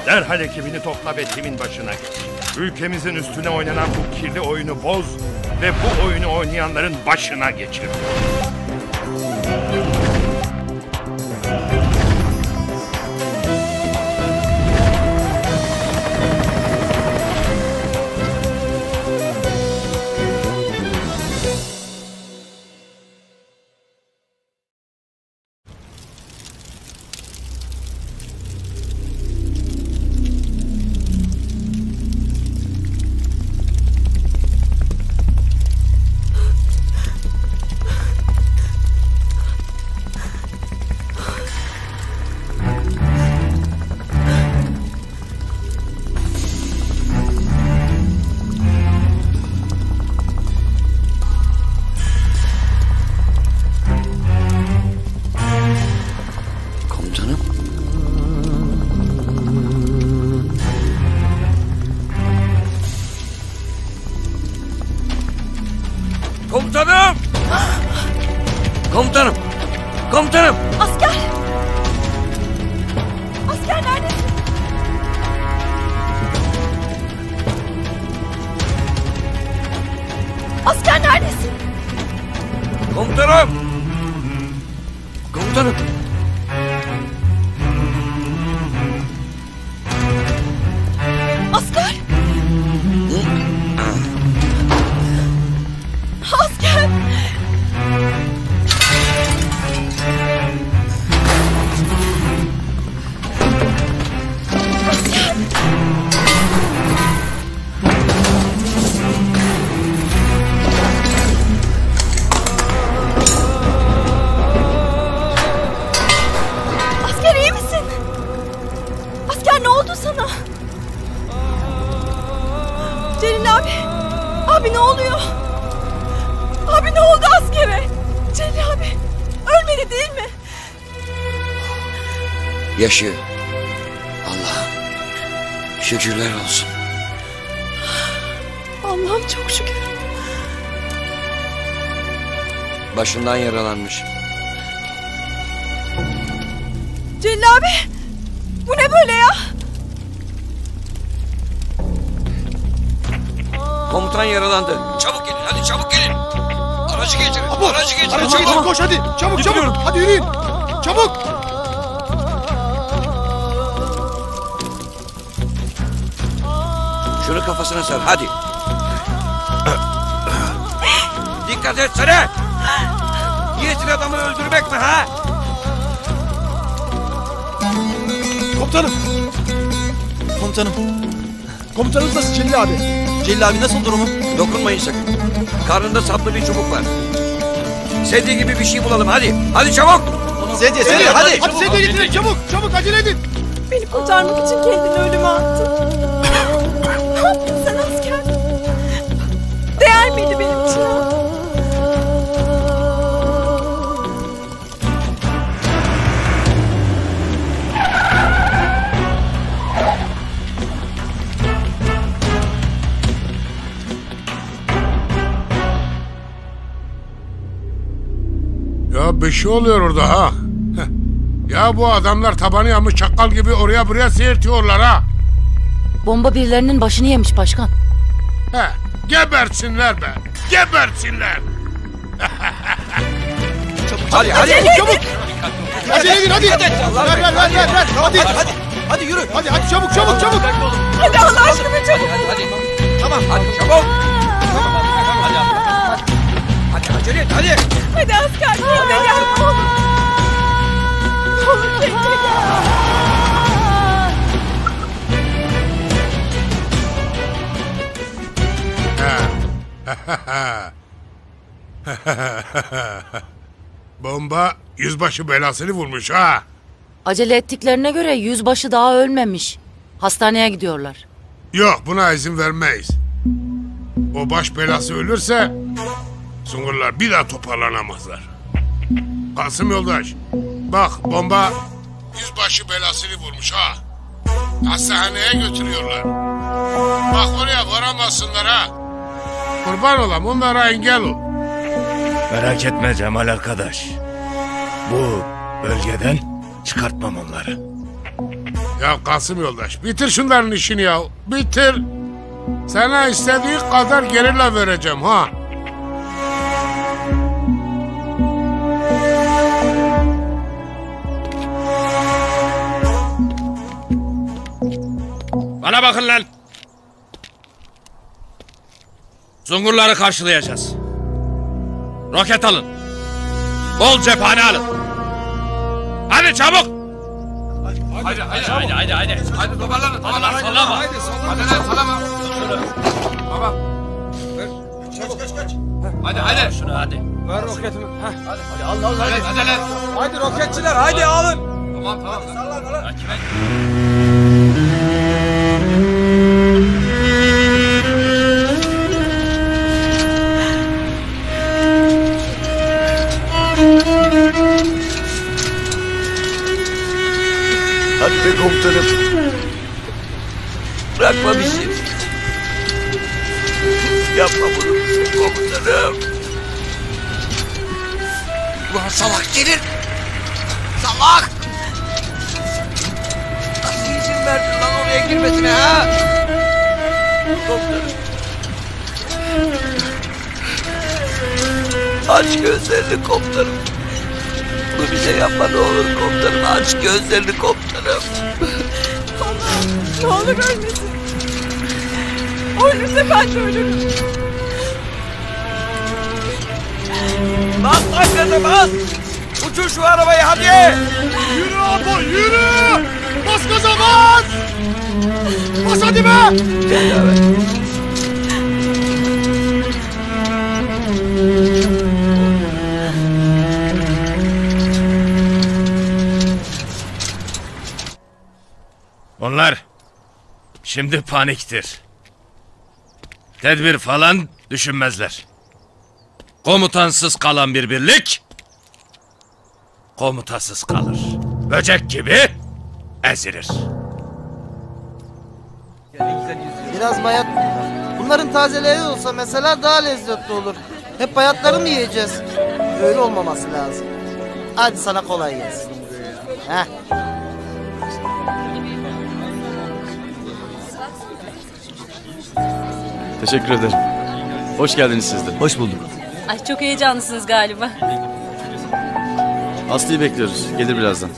Derhal ekibini topla ve timin başına geç. Ülkemizin üstüne oynanan bu kirli oyunu boz ve bu oyunu oynayanların başına geçir. Komutanım! Komutanım! Komutanım! Asker! Asker neredesin? Asker neredesin? Komutanım! Komutanım! Asker! Asker! Asker iyi misin? Asker ne oldu sana? Celil abi. Abi ne oluyor? Abi ne oldu askere? Celil abi. Ölmedi değil mi? Yaşıyor. Allah'ım. Şükürler olsun. Allah'ım çok şükür. Başından yaralanmış. Celil abi. Bu ne böyle ya? Komutan yaralandı. Çabuk gelin, hadi çabuk gelin. Aracı getirin, aracı getirin. Aracı getirin, koş hadi. Çabuk çabuk. Hadi yürüyün. Çabuk. Şunu kafasına sar, hadi. Dikkat etsene. Niyetin adamı öldürmek mi ha? Komutanım. Komutanım. Komutanımız nasıl Celil abi? Celil abi nasıl durumu? Dokunmayın sakın. Karnında saplı bir çubuk var. Sedye gibi bir şey bulalım, hadi. Hadi çabuk. Sedye hadi. Hadi sedye getirin çabuk. Çabuk acele edin. Beni kurtarmak için kendini ölüme attın. Ne yaptın sen asker? Değer miydi benim için? Ya bir şey oluyor orada ha. Ya bu adamlar tabanı yanmış çakal gibi oraya buraya seyirtiyorlar ha. Bomba birilerinin başını yemiş başkan. He, gebersinler be. Gebersinler. Hadi, hadi. Çabuk. Acele edin hadi. Ver. Hadi. Hadi yürü. Hadi çabuk. Hadi Allah aşkına çabuk. Hadi. Tamam, hadi çabuk. Hadi acele et, hadi. Hadi asker kendine gel. Ne olur. Ne olur kendine gel. Bomba yüzbaşı belasını vurmuş ha. Acele ettiklerine göre yüzbaşı daha ölmemiş. Hastaneye gidiyorlar. Yok buna izin vermeyiz. O baş belası ölürse Sungurlar bir daha toparlanamazlar. Kasım yoldaş, bak bomba yüzbaşı belasını vurmuş ha. Hastaneye götürüyorlar. Bak oraya varamazsınlar ha. Kurban olam onlara engel ol. Merak etme Cemal arkadaş. Bu bölgeden çıkartmam onları. Ya Kasım yoldaş bitir şunların işini ya. Bitir. Sana istediği kadar gerilla vereceğim ha. Bana bakın lan. Zungurları karşılayacağız. Roket alın. Bol cephane alın. Hadi çabuk. Hadi. Hadi toparlanın. Sallama. Hadi lan sallama. Baba. Kaç. Hadi. Şunu hadi. Ver roketimi. Hadi al. Hadi lan. Haydi roketçiler haydi alın. Tamam. Sallan. Hadi be komutanım. Bırakma bizi. Yapma bunu bize komutanım. Ulan salak gelir. Salak. Nasıl izin verdin lan oraya girmesine ha? Komutanım. Aç gözlerini komutanım. Bunu bize yapma ne olur komutanım. Aç gözlerini komutanım. Allah'ım ne olur ölmesin. O ölürse ben de ölürüm. Bas gaza bas. Uçur şu arabayı hadi. Yürü abi yürü. Bas gaza bas. Bas hadi be. Gel abi. Onlar şimdi paniktir. Tedbir falan düşünmezler. Komutansız kalan bir birlik komutasız kalır. Böcek gibi ezilir. Biraz bayat. Bunların tazeleri olsa mesela daha lezzetli olur. Hep bayatları mı yiyeceğiz? Öyle olmaması lazım. Hadi sana kolay gelsin. Heh. Teşekkür ederim. Hoş geldiniz siz de. Hoş bulduk. Ay çok heyecanlısınız galiba. Aslı'yı bekliyoruz. Gelir birazdan.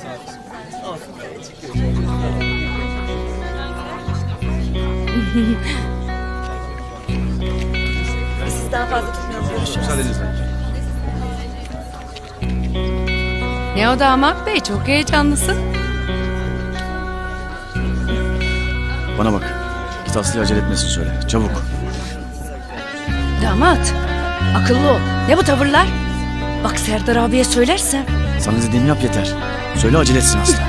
Siz daha fazla tutmayalım. Görüşürüz. Ne o damat bey, çok heyecanlısın. Bana bak. Git Aslı'ya acele etmesin söyle. Çabuk. Damat, akıllı ol. Ne bu tavırlar? Bak Serdar abiye söylersen. Sana dediğimi yap yeter. Söyle acele etsin Aslı.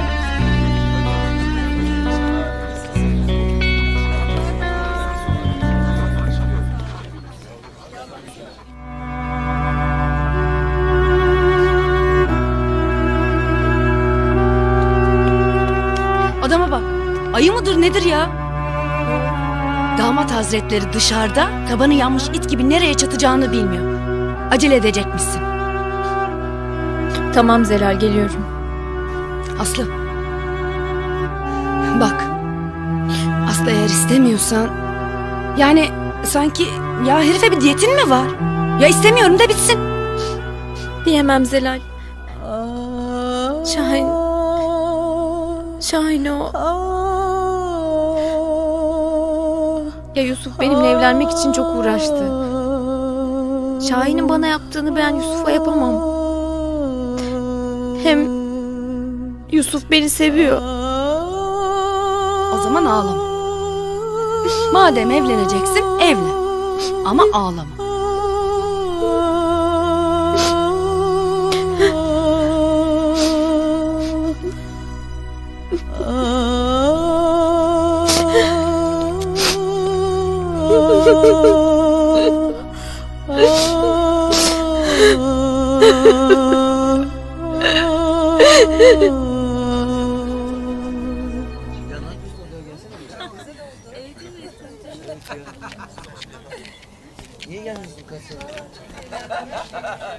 Adama bak. Ayı mıdır nedir ya? Damat hazretleri dışarıda, tabanı yanmış it gibi nereye çatacağını bilmiyor. Acele edecekmişsin. Tamam Zelal geliyorum. Aslı. Bak. Aslı eğer istemiyorsan... Yani sanki ya herife bir diyetin mi var? Ya istemiyorum da bitsin. Diyemem Zelal. Şahin o. Ya Yusuf benimle evlenmek için çok uğraştı. Şahin'in bana yaptığını ben Yusuf'a yapamam. Hem Yusuf beni seviyor. O zaman ağlama. Madem evleneceksin evlen. Ama ağlama.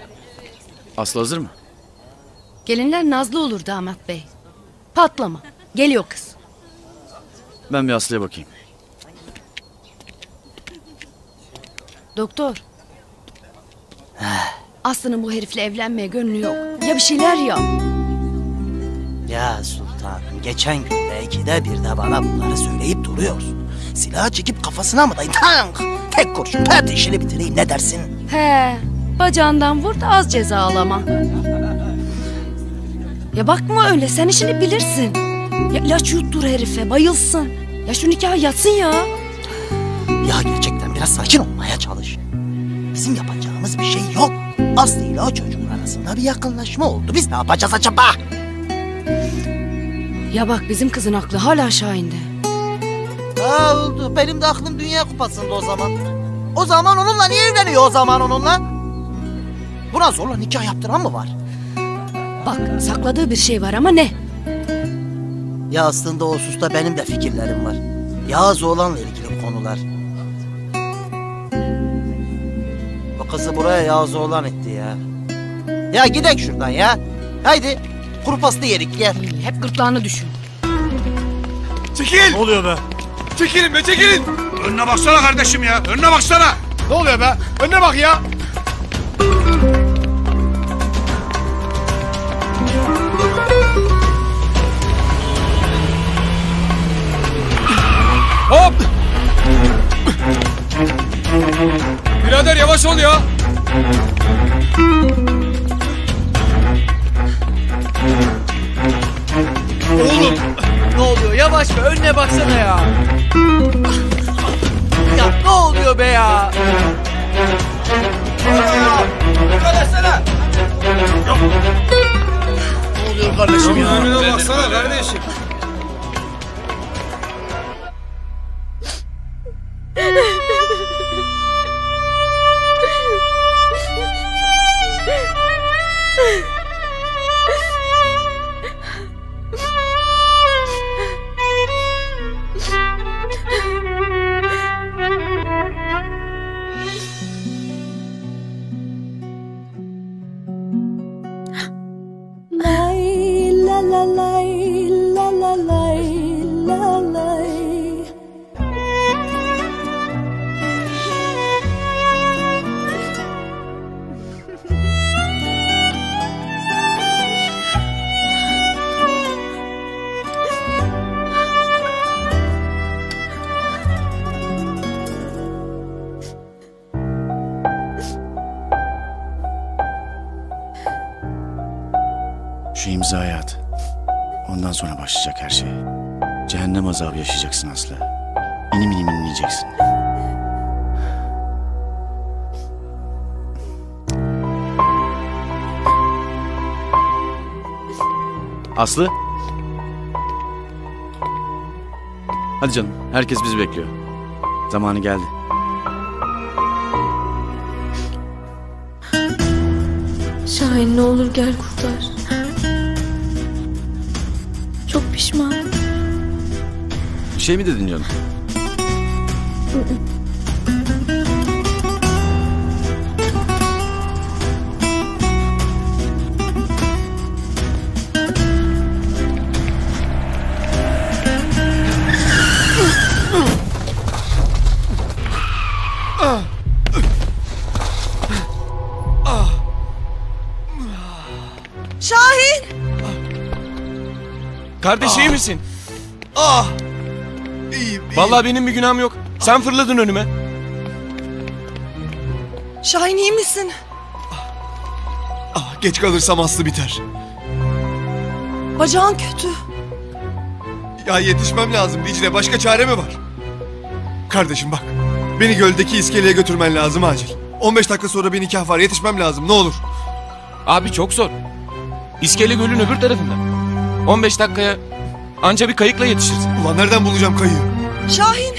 Aslı hazır mı? Gelinler nazlı olur damat bey. Patlama. Geliyor kız. Ben bir Aslı'ya bakayım. Doktor. Aslı'nın bu herifle evlenmeye gönlü yok. Ya bir şeyler yap. Ya sultanım, geçen gün belki de bir de bana bunları söyleyip duruyorsun. Silahı çekip kafasına mı dayı? Tank! Tek kurşun pert işini bitireyim, ne dersin? He, bacağından vur da az ceza alama. Ya bakma öyle, sen işini bilirsin. Ya ilaç yuttur herife, bayılsın. Ya şu nikah yatsın ya. Ya gerçekten biraz sakin olmaya çalış. Bizim yapacağımız bir şey yok. Aslı ile o çocuğun arasında bir yakınlaşma oldu. Biz ne yapacağız acaba? Ya bak bizim kızın aklı hala Şahin'de. Ha oldu. Benim de aklım Dünya Kupası'nda o zaman. O zaman onunla niye evleniyor o zaman onunla? Buna zorla nikah yaptıran mı var? Bak sakladığı bir şey var ama ne? Ya aslında o hususta benim de fikirlerim var. Yağız oğlanla ilgili konular. Bu kızı buraya Yağız oğlan etti ya. Ya gidek şuradan ya. Haydi kuru pasta yerik gel. Hep gırtlağını düşün. Çekil! Ne oluyor be? Çekilin be çekilin! Önüne baksana kardeşim ya. Önüne baksana. Ne oluyor be? Önüne bak ya! Hop! Birader yavaş ol ya! Oğlum ne oluyor? Yavaş be, önüne baksana ya. Ya ne oluyor be ya? Söylesene. Ne oluyor kardeşim ya? Önüne baksana kardeşim. Şu imzayı at. Ondan sonra başlayacak her şey. Cehennem azabı yaşayacaksın Aslı. İnim inim inleyeceksin. Aslı. Hadi canım. Herkes bizi bekliyor. Zamanı geldi. Şahin ne olur gel kurtar. Çok pişmanım. Bir şey mi dedin canım? Şahin! Kardeş iyi misin? Ah! İyiyim. Vallahi benim bir günahım yok. Sen fırladın önüme. Şahin iyi misin? Geç kalırsam Aslı biter. Bacağın kötü. Ya yetişmem lazım Dicle. Başka çare mi var? Kardeşim bak. Beni göldeki iskeleye götürmen lazım acil. 15 dakika sonra bir nikah var. Yetişmem lazım ne olur. Abi çok zor. İskele Gölü'nün öbür tarafında. 15 dakikaya anca bir kayıkla yetişirsin. Ulan nereden bulacağım kayığı? Şahin!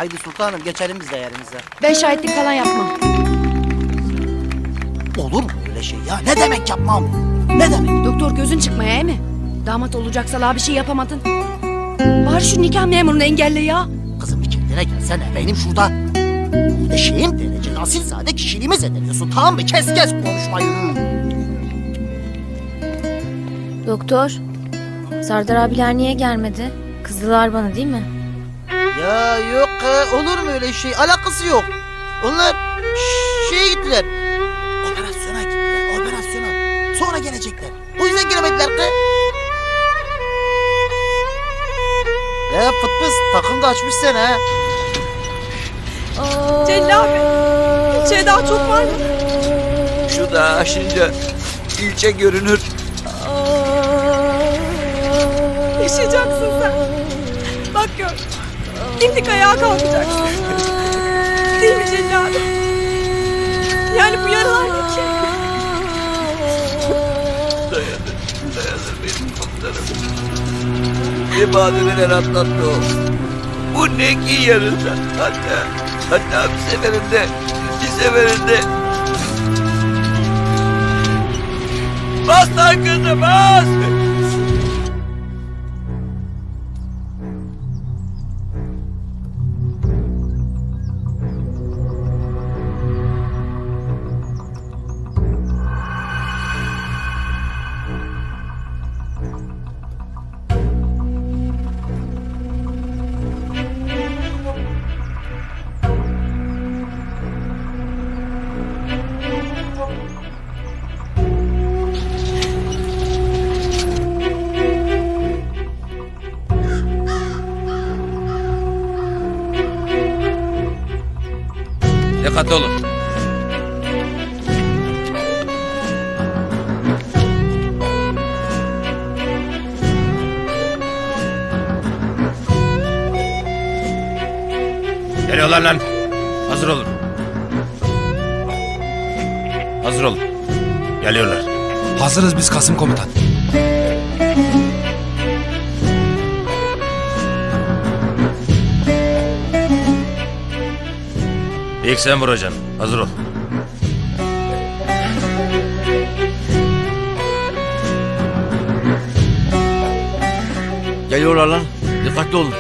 Haydi sultanım geçelim biz de yerimize. Ben şahitlik falan yapmam. Olur mu öyle şey ya? Ne demek yapmam? Ne demek? Doktor gözün çıkmaya he mi? Damat olacaksa la bir şey yapamadın. Bari şu nikah memurunu engelle ya. Kızım bir kendine gelsene. Benim şurada eşeğim dereceli asilzade kişiliğimi zedeliyorsun. Tamam mı? Kes konuşmayı. Doktor, Serdar abiler niye gelmedi? Kızdılar bana değil mi? Ya yok olur mu öyle şey? Alakası yok. Onlar şeye gittiler. Operasyona gittiler. Operasyona. Sonra gelecekler. O yüzden gelemediler ki. Ya fıtbız takım da açmış sen ha. Celil abi. İçeri daha çok var mı? Şu dağı aşınca ilçe görünür. Yaşayacaksın sen. Bak gör. Dimdik ayağa kalkacaksın. Değil mi Celil abi? Yani bu yaralar ne ki? Dayanır benim komutanım. Ne badireler atlattı o. Bu ne ki yarında. Hatta bir seferinde. Bas lan kızım bas. Dikkatli olun. Geliyorlar lan. Hazır olun. Hazır olun. Geliyorlar. Hazırız biz Kasım komutan. İlk sen vuracaksın. Hazır ol. Geliyorlar lan. Dikkatli olun.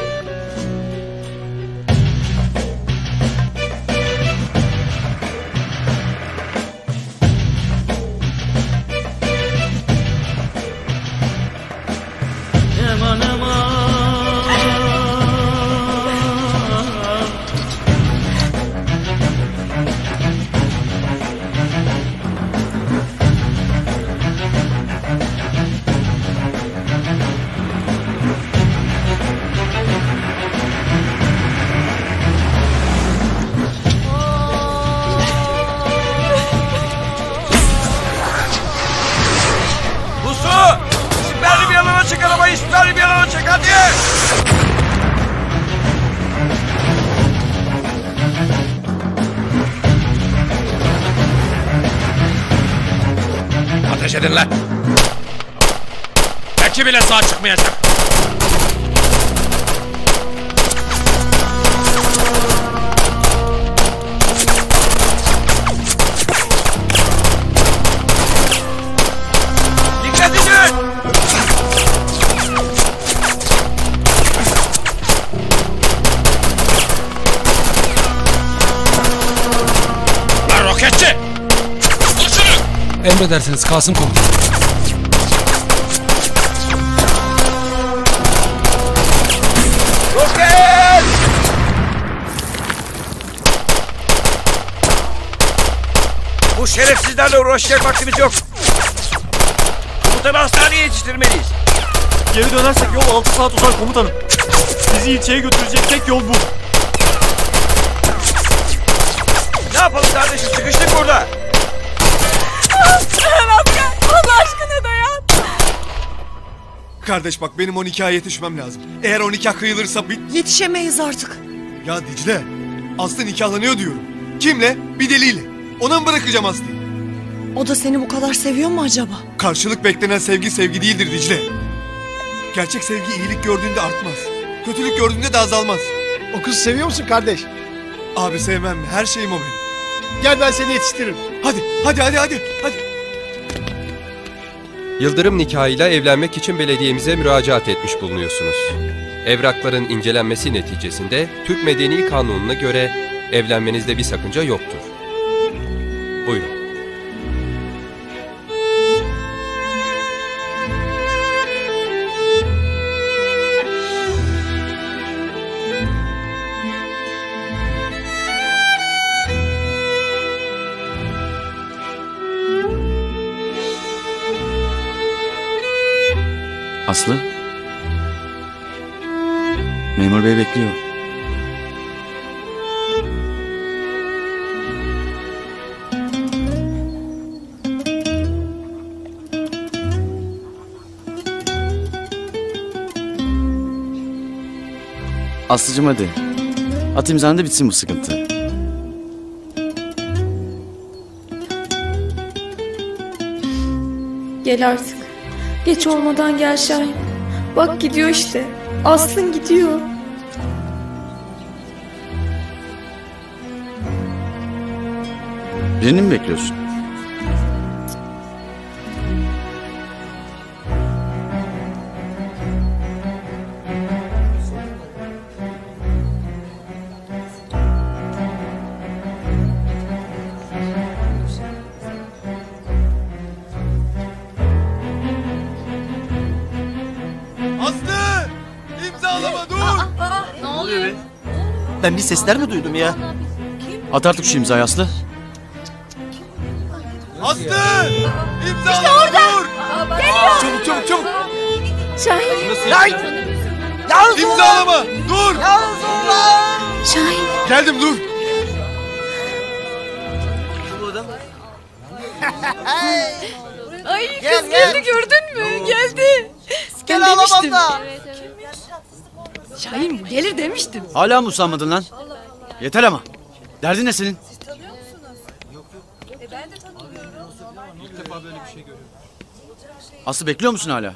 Ateş edin lan. Belki bile sağ çıkmayacak. Dikkat edin. Lan roketçi. Emredersiniz Kasım komutan. Roket! Bu şerefsizlerle uğraşacak vaktimiz yok. Komutanı hastaneye yetiştirmeliyiz. Geri dönersek yol 6 saat uzar komutanım. Bizi ilçeye götürecek tek yol bu. Ne yapalım kardeşim? Sıkıştık burada. Allah aşkına dayan. Kardeş bak benim o nikaha yetişmem lazım. Eğer o nikah kıyılırsa Yetişemeyiz artık. Ya Dicle, Aslı nikahlanıyor diyorum. Kimle? Bir deliyle. Ona mı bırakacağım Aslı'yı? O da seni bu kadar seviyor mu acaba? Karşılık beklenen sevgi sevgi değildir Dicle. Gerçek sevgi iyilik gördüğünde artmaz. Kötülük gördüğünde de azalmaz. O kızı seviyor musun kardeş? Abi sevmem mi? Her şeyim o benim. Gel ben seni yetiştiririm. Hadi. Yıldırım nikahıyla evlenmek için belediyemize müracaat etmiş bulunuyorsunuz. Evrakların incelenmesi neticesinde Türk Medeni Kanunu'na göre evlenmenizde bir sakınca yoktur. Buyurun. Aslı? Memur bey bekliyor. Aslıcığım hadi. At imzanı da bitsin bu sıkıntı. Gel artık. Geç olmadan gel Şahin. Bak gidiyor işte. Aslın gidiyor. Birini mi bekliyorsun? Aslı! İmzalama dur! Ne oluyor be? Ben bir sesler mi duydum ya? At artık şu imzayı Aslı. Aslı! İmzalama dur! Geliyor. Çabuk! Şahin. Yalnız İmzalama! Dur! Yalnız ulan! Şahin. Geldim dur! Ay Gel, kız gel. geldi gördün mü? Geldi. Gel Ben alamam demiştim. da. Şahin gelir demiştim. Hala mı usanmadın lan? Yeter ama. Derdin ne senin? Aslı bekliyor musun hala?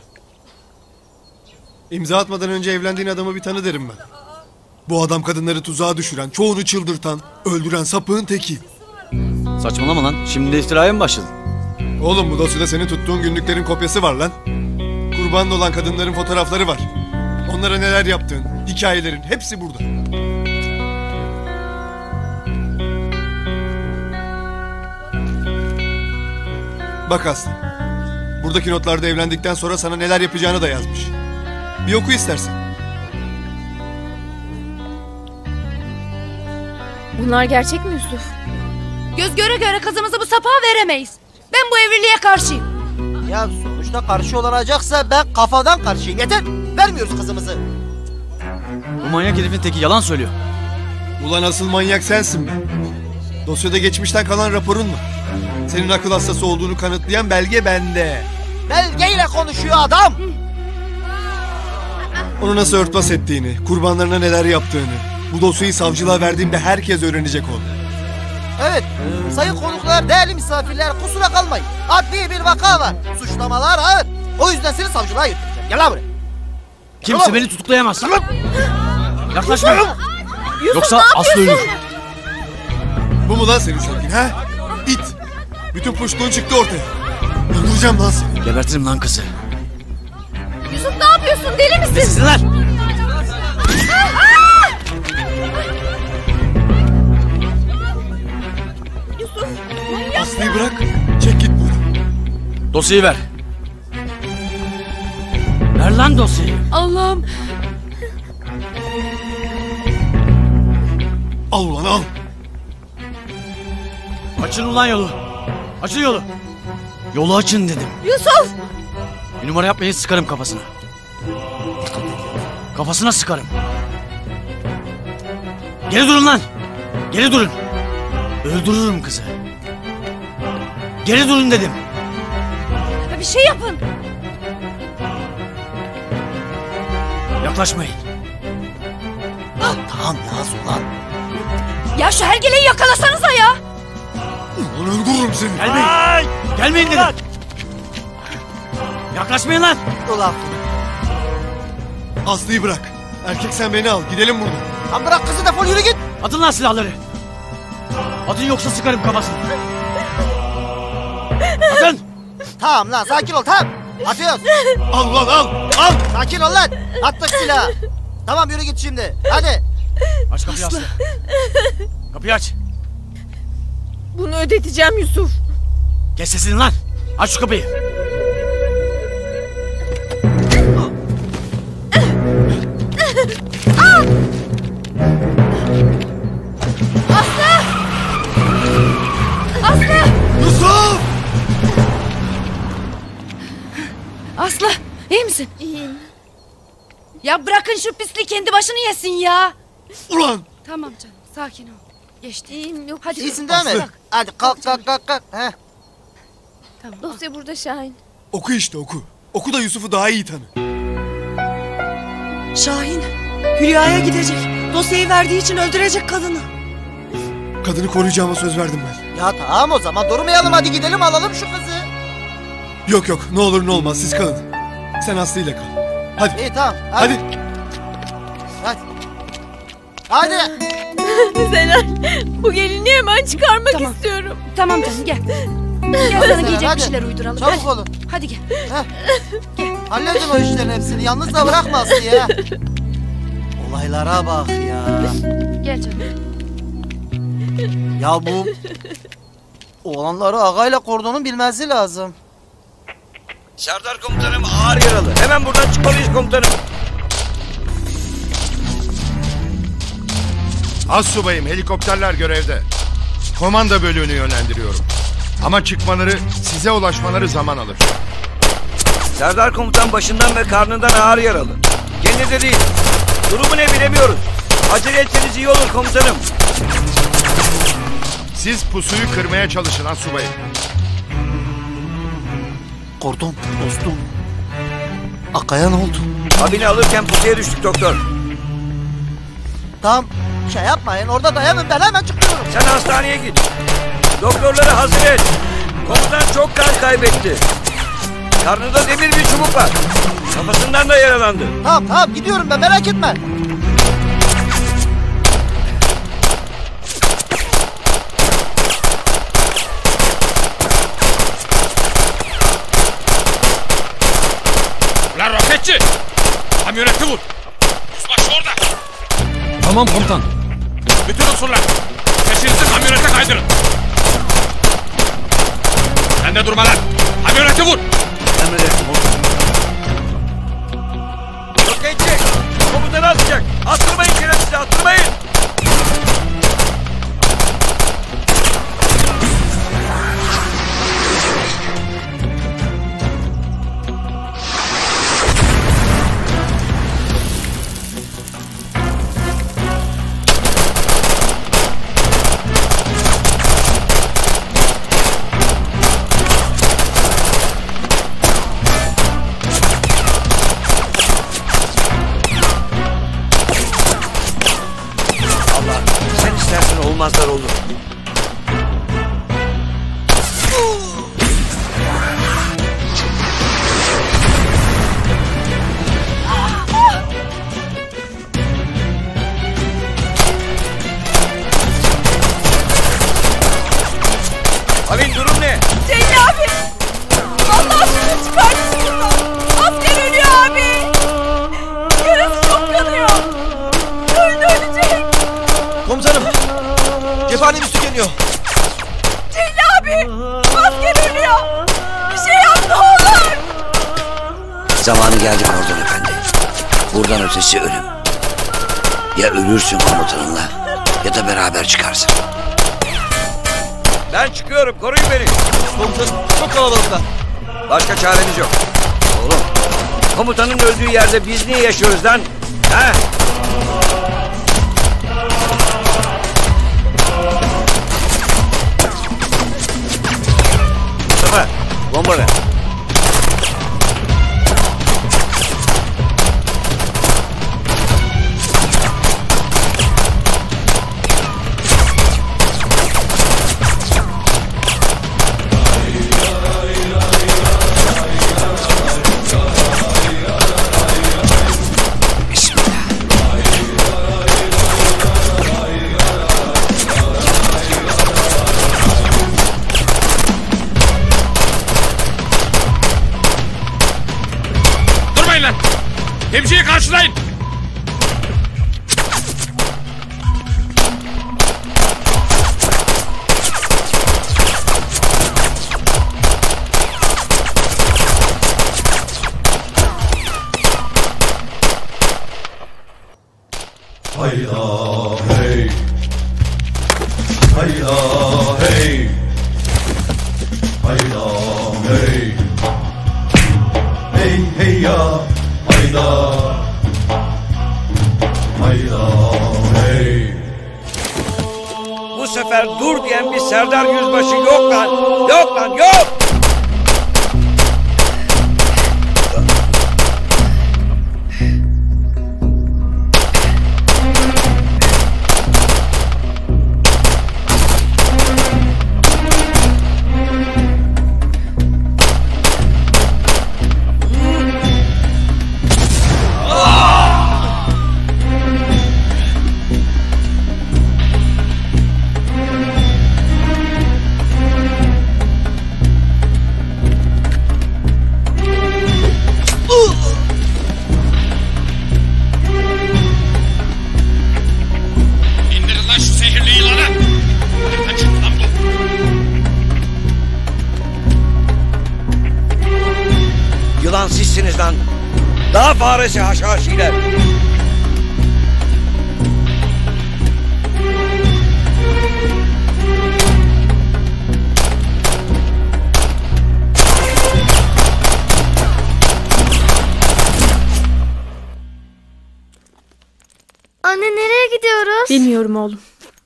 İmza atmadan önce evlendiğin adamı bir tanı derim ben. Bu adam kadınları tuzağa düşüren, çoğunu çıldırtan, öldüren sapığın teki. Saçmalama lan. Şimdi de iftiraya mı başladın? Oğlum bu dosyada senin tuttuğun günlüklerin kopyası var lan. Kurban olan kadınların fotoğrafları var. Onlara neler yaptığın, hikayelerin hepsi burada. Bak Aslı. Buradaki notlarda evlendikten sonra sana neler yapacağını da yazmış. Bir oku istersen. Bunlar gerçek mi Yusuf? Göz göre göre kızımızı bu sapığa veremeyiz. Ben bu evliliğe karşıyım. Ya sonuçta karşı olacaksa ben kafadan karşıyım. Yeter. Vermiyoruz kızımızı. Bu manyak herifin teki yalan söylüyor. Ulan asıl manyak sensin be. Dosyada geçmişten kalan raporun var. Senin akıl hastası olduğunu kanıtlayan belge bende. Belgeyle konuşuyor adam. Onu nasıl örtbas ettiğini, kurbanlarına neler yaptığını, bu dosyayı savcılığa verdiğimde herkes öğrenecek onu. Evet, sayın konuklar, değerli misafirler, kusura kalmayın. Adli bir vaka var. Suçlamalar ağır. O yüzden seni savcılığa götüreceğim. Gel lan buraya. Kimse beni tutuklayamaz. Tamam. Yaklaşma. Yusuf, Yoksa ne Aslı yapıyorsun? ölür. Bu mu lan senin sevgin ha? İt! Bütün puştuğun çıktı ortaya. Öldüreceğim lan seni. Gebertirim lan kızı. Yusuf ne yapıyorsun? Deli misin? Sesini ver. Yusuf. Aslı'yı bırak, çek git buradan. Dosyayı ver. Ver lan dosyayı. Allah'ım. Al ulan al. Açın ulan yolu. Açın yolu. Yolu açın dedim. Yusuf. Bir numara yapmayın, sıkarım kafasına. Kafasına sıkarım. Geri durun lan. Geri durun. Öldürürüm kızı. Geri durun dedim. Bir şey yapın. Yaklaşmayın. Tamam Yaz ulan. Ya şu hergeleyi yakalasanıza ya. Ulan öldürürüm seni. Gelmeyin. Gelmeyin dedim. Yaklaşmayın lan. Ulan. Aslı'yı bırak. Erkek sen beni al. Gidelim buradan. Lan bırak kızı, defol yürü git. Atın lan silahları. Atın yoksa sıkarım kafasını. Atın. Tamam lan, sakin ol, tamam. Atıyoruz. Al lan al. Sakin ol lan. Attık silahı. Tamam, yürü git şimdi. Hadi. Aç kapıyı Aslı. Kapıyı aç. Bunu ödeteceğim Yusuf. Kes sesini lan. Aç şu kapıyı. Aslı! Yusuf! Aslı iyi misin? İyiyim. Ya bırakın şu pisliği, kendi başını yesin ya. Ulan! Tamam canım, sakin ol. Geçti. İyiyim, yok. Hadi. İyisin değil mi? Hadi kalk. Heh. Tamam. Dosya burada Şahin. Oku işte oku. Oku da Yusuf'u daha iyi tanı. Şahin, Hülya'ya gidecek. Dosyayı verdiği için öldürecek kadını. Kadını koruyacağıma söz verdim ben. Ya tamam, o zaman durmayalım, hadi gidelim alalım şu kızı. Yok ne olur ne olmaz siz kalın. Sen Aslı ile kal. Hadi. İyi tamam. Hadi. Hadi. Zelal, bu gelinliği hemen çıkarmak istiyorum. Tamam canım, gel. Gel sana giyecek bir şeyler uyduralım. Çabuk Hadi. olun. Hadi gel. Halledin o işlerin hepsini. Yalnız da bırakma Aslı'yı ya. Olaylara bak ya. Gel canım. Ya bu oğlanları ağayla kordonun bilmesi lazım. Serdar komutanım ağır yaralı. Hemen buradan çıkmalıyız komutanım. Astsubayım, helikopterler görevde. Komanda bölüğünü yönlendiriyorum. Ama çıkmaları, size ulaşmaları zaman alır. Serdar komutan başından ve karnından ağır yaralı. Kendinde değil. Durumu ne bilemiyoruz. Acele etseniz iyi olur komutanım. Siz pusuyu kırmaya çalışın astsubayım. Kordon dostum. Akaya ne oldu? Abini alırken pusuya düştük doktor. Tamam, şey yapmayın, orada dayanın, ben hemen çıkıyorum. Sen hastaneye git. Doktorları hazır et. Komutan çok kan kaybetti. Karnında demir bir çubuk var. Kafasından da yaralandı. Tamam gidiyorum ben, merak etme. Lan roketçi! Kamyoneti vur! Yüzbaşı orada! Tamam komutan. Bütün unsurlar! Peşinizi kamyonete kaydırın! Sen de durma lan! Kamyoneti vur! Emredersin komutanım. Roketçi! Komutanı atacak! Attırmayın şerefsizi, attırmayın! Olmazlar olur. Abin durum ne? Celil abi! Allah aşkına çıkart şunu! Asker ölüyor abi! Yarası çok kanıyor! Ölecek! Komutanım! Cephanemiz tükeniyor. Celil abi! Asker ölüyor! Bir şey yap ne olur! Zamanı geldi Kordon Efendi. Buradan ötesi ölüm. Ya ölürsün komutanınla ya da beraber çıkarsın. Ben çıkıyorum, koruyun beni. Komutanım çok kalabalıklar. Başka çaremiz yok. Oğlum, komutanın öldüğü yerde biz niye yaşıyoruz lan? Ha? Mustafa, bomba ver. Timciyi karşılayın. Hayda hey, hayda hey, hayda hey, hey hey ya, hayda, hayda hey. Bu sefer dur diyen bir Serdar Yüzbaşı yok lan. Yok lan yok. İndirin lan şu zehirli yılanı. Nereden çıktı lan bu? Yılan sizsiniz lan. Daha faresi haşhaşiler. Anne nereye gidiyoruz? Bilmiyorum oğlum.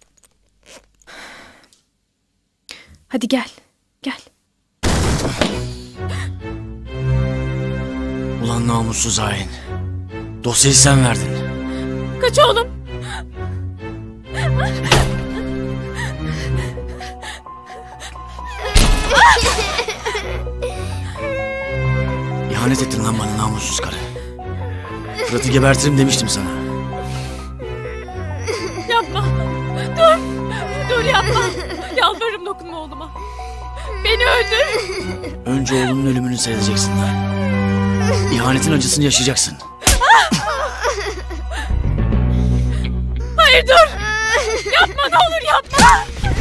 Hadi gel. Gel. Ulan namussuz hain. Dosyayı sen verdin. Kaç oğlum. İhanet ettin lan bana namussuz karı. Fırat'ı gebertirim demiştim sana. Yapma. Dur. Dur yapma. Yalvarırım dokunma oğluma. Beni öldür. Önce oğlunun ölümünü seyredeceksin lan. İhanetin acısını yaşayacaksın. Hayır dur. Yapma ne olur yapma.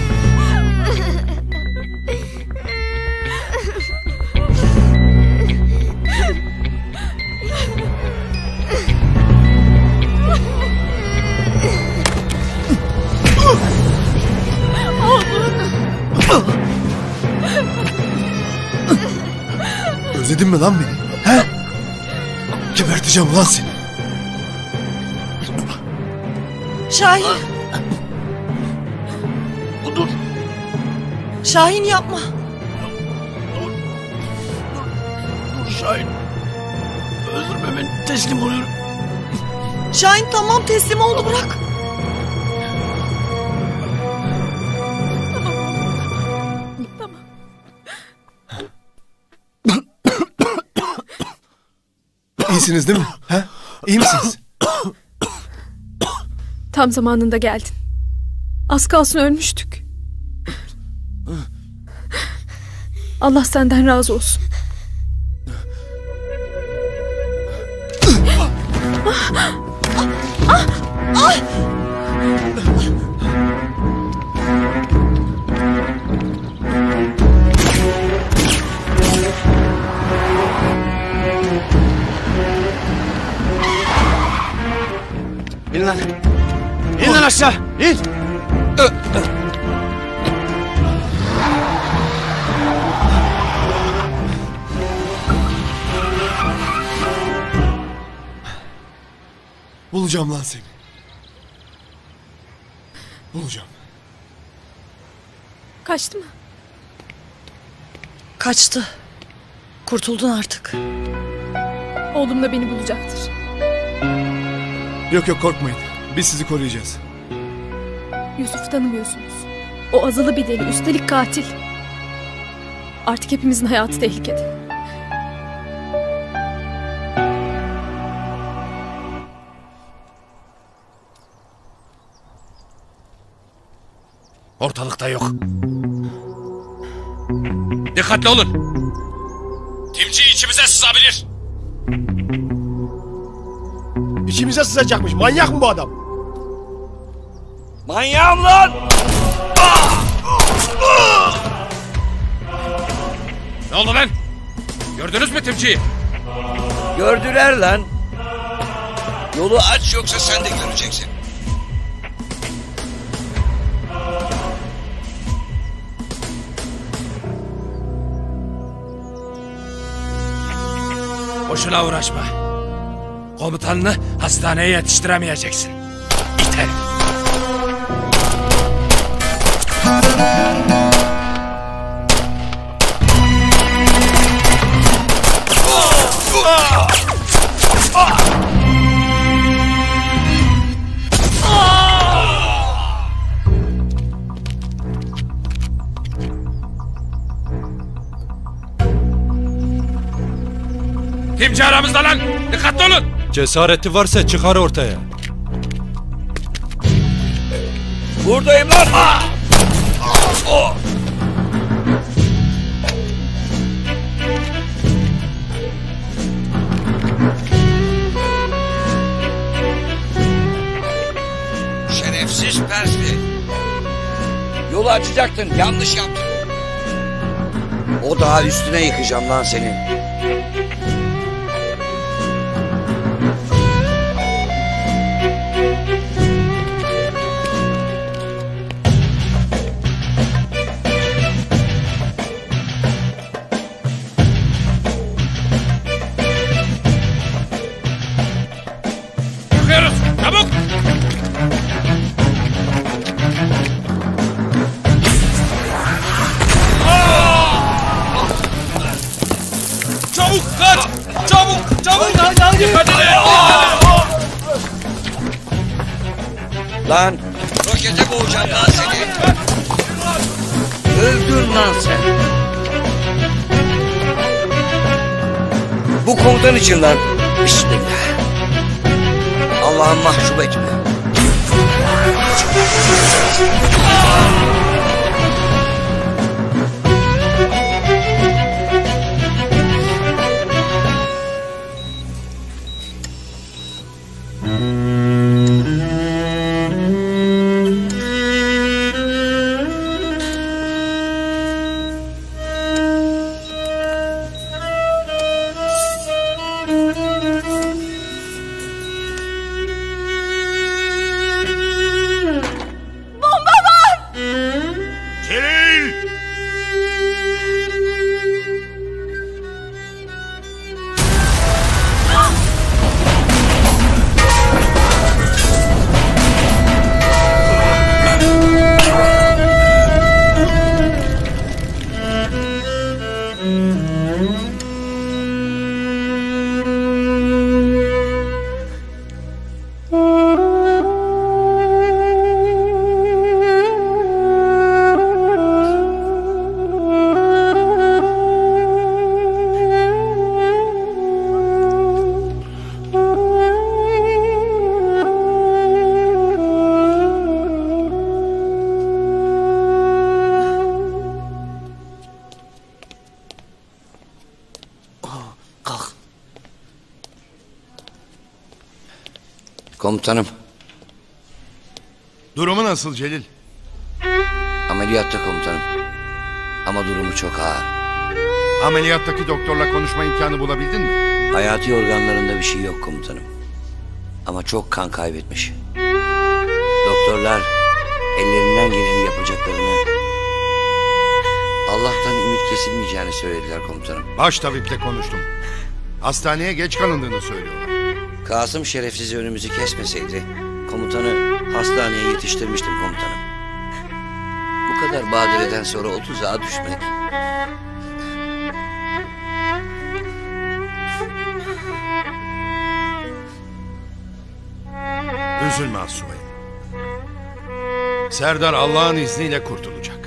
Özledin mi lan beni? He? Geberteceğim lan seni. Şahin. Dur. Şahin yapma. Dur Şahin. Öldürme beni. Teslim oluyorum. Şahin tamam teslim oldu bırak. İyisiniz değil mi? He? İyi misiniz? Tam zamanında geldin. Az kalsın ölmüştük. Allah senden razı olsun. İn lan. İn lan aşağı. İn. Bulacağım lan seni. Bulacağım. Kaçtı mı? Kaçtı. Kurtuldun artık. Oğlum da beni bulacaktır. Yok yok korkmayın. Biz sizi koruyacağız. Yusuf'u tanımıyorsunuz. O azılı bir deli, üstelik katil. Artık hepimizin hayatı tehlikede. Ortalıkta yok. Dikkatli olun. Timci içimize sızabilir. İçimize sızacakmış. Manyak mı bu adam? Manyağım lan! Ne oldu lan? Gördünüz mü Timci'yi? Gördüler lan. Yolu aç yoksa sen de göreceksin. Boşuna uğraşma. Komutanını hastaneye yetiştiremeyeceksin. İt herif. Timci aramızda lan! Dikkatli olun! Cesareti varsa çıkar ortaya. Buradayım lan! Şerefsiz Persli. Yolu açacaktın, yanlış yaptın. O daha üstüne yıkacağım lan senin. Çıkıyoruz! Çabuk! Çabuk kaç! Çabuk! Çabuk! Dikkat edin! Lan rokete boğacağım lan seni. Öldün lan sen. Bu komutan için lan. Bismillah. Allah'ım mahcup etme. Komutanım. Durumu nasıl Celil? Ameliyatta komutanım. Ama durumu çok ağır. Ameliyattaki doktorla konuşma imkanı bulabildin mi? Hayati organlarında bir şey yok komutanım. Ama çok kan kaybetmiş. Doktorlar ellerinden geleni yapacaklarını, Allah'tan ümit kesilmeyeceğini söylediler komutanım. Baş tabiple konuştum. Hastaneye geç kalındığını söylüyorlar. Kasım şerefsiz önümüzü kesmeseydi komutanı hastaneye yetiştirmiştim komutanım. Bu kadar badireden sonra 30'a düşmek. Üzülme asubayım. Serdar Allah'ın izniyle kurtulacak.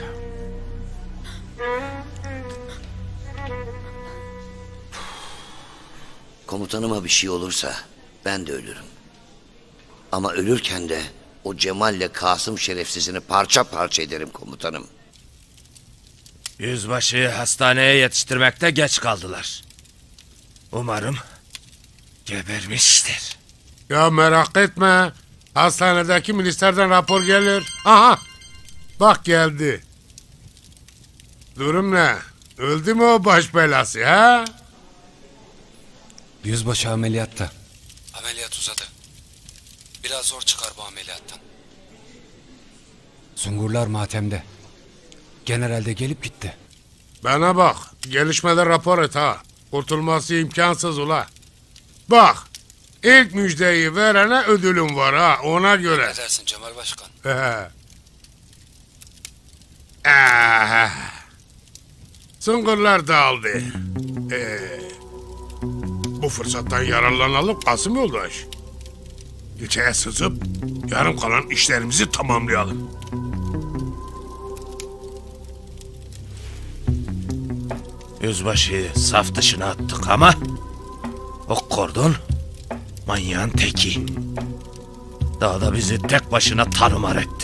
Komutanıma bir şey olursa ben de ölürüm. Ama ölürken de o Cemal'le Kasım şerefsizini parça parça ederim komutanım. Yüzbaşıyı hastaneye yetiştirmekte geç kaldılar. Umarım gebermiştir. Ya merak etme. Hastanedeki ministerden rapor gelir. Aha. Bak geldi. Durum ne? Öldü mü o baş belası ha? Yüzbaşı ameliyatta. Ameliyat uzadı. Biraz zor çıkar bu ameliyattan. Sungurlar matemde. General de gelip gitti. Bana bak. Gelişmeler rapor et ha. Kurtulması imkansız ula. Bak. İlk müjdeyi verene ödülüm var ha. Ona göre. Ne dersin Cemal Başkan? Sungurlar dağıldı. Bu fırsattan yararlanalım Kasım yoldaş. İlçeye sızıp yarım kalan işlerimizi tamamlayalım. Yüzbaşı saf dışına attık ama o kordon manyağın teki. Dağda bizi tek başına tarumar etti.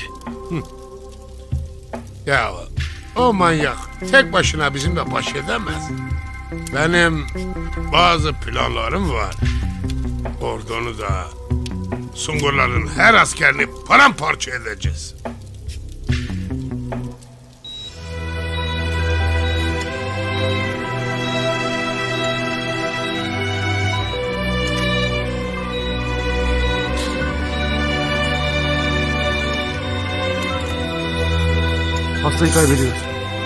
Ya o manyak tek başına bizimle baş edemez. Benim bazı planlarım var. Kordonu da Sungurların her askerini paramparça edeceğiz. Hastayı kaybediyoruz.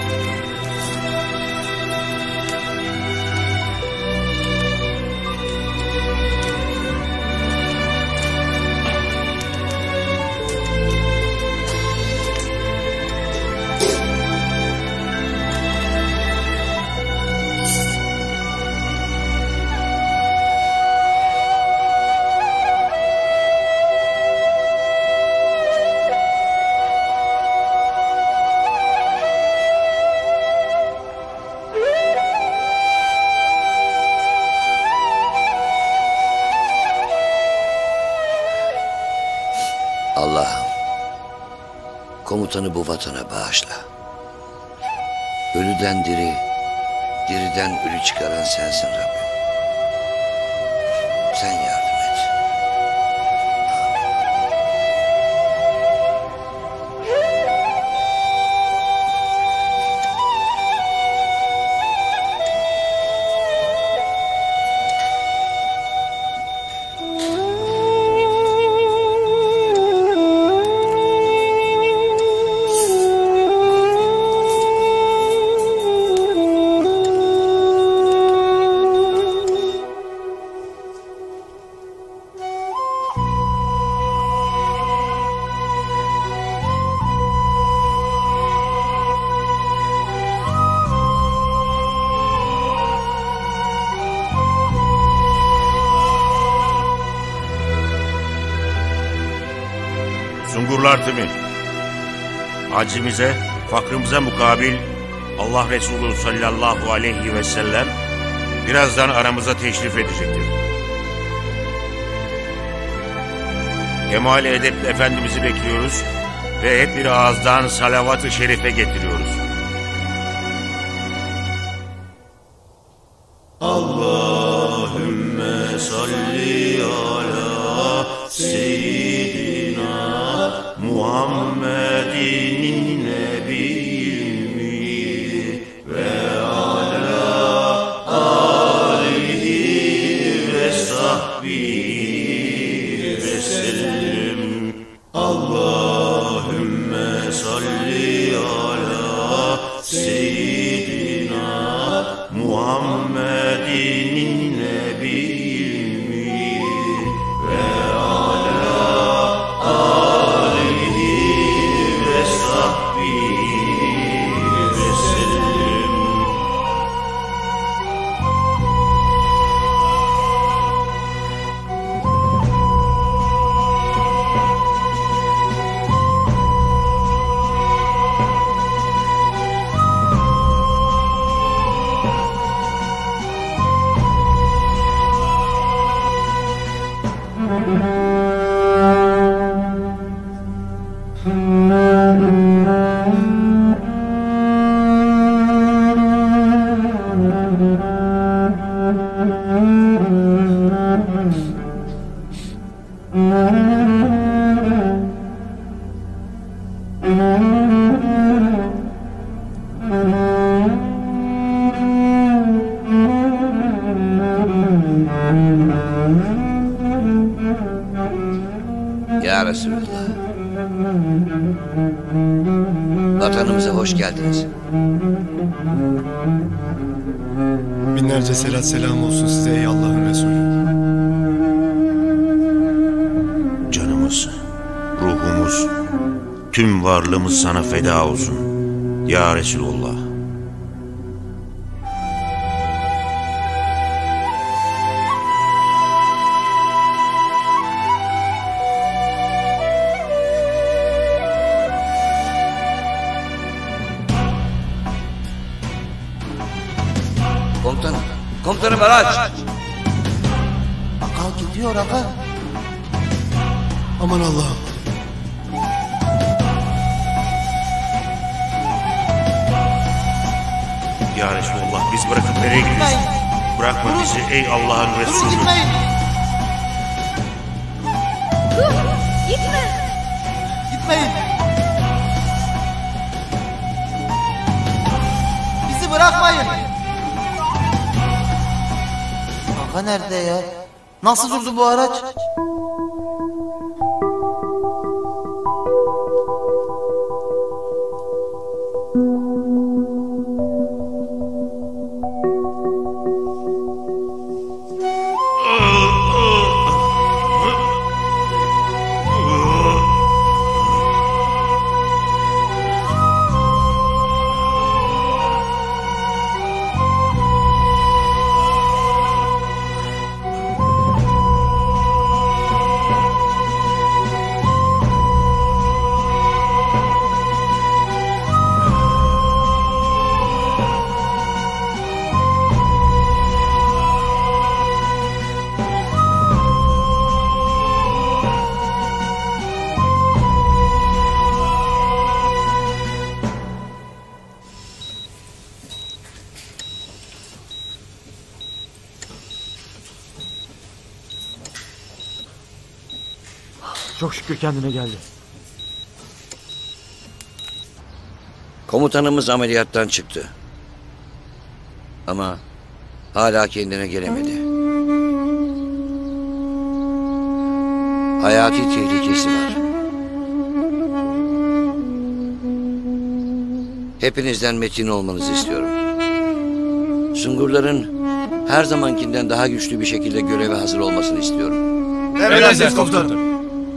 Allah'ım, komutanı bu vatana bağışla. Ölüden diri, diriden ölü çıkaran sensin Rabbim. Sen yardım et. Sungurlar timi, acimize, fakrımıza mukabil Allah Resulü sallallahu aleyhi ve sellem birazdan aramıza teşrif edecektir. Kemal-i edepli Efendimiz'i bekliyoruz ve hep bir ağızdan salavat-ı şerife getiriyoruz. Allahümme salli ala seyyidina Muhammedin nebiyyi ve ala alihi ve sahbihi ve sellem. Allahümme salli ala seyyidina Muhammedin nebiyyi ve ala alihi ve sahbihi ve sellem. ya Resulullah. Vatanımıza hoş geldiniz. Binlerce selat selam olsun size ey Allah'ın Resulü. Canımız, ruhumuz, tüm varlığımız sana feda olsun. Ya Resulullah. Komutanım araç. Aga gidiyor aga. Aman Allah'ım. Ya Resulullah biz bırakıp nereye gidiyoruz? Bırakma bizi ey Allah'ın Resulü. Gitmeyin. Dur, gitme. Gitmeyin. Bizi bırakmayın. Aga nerede ya? Nasıl durdu bu araç? Çok şükür kendine geldi. Komutanımız ameliyattan çıktı. Ama hala kendine gelemedi. Hayati tehlikesi var. Hepinizden metin olmanızı istiyorum. Sungurların her zamankinden daha güçlü bir şekilde göreve hazır olmasını istiyorum. Emredersiniz komutanım.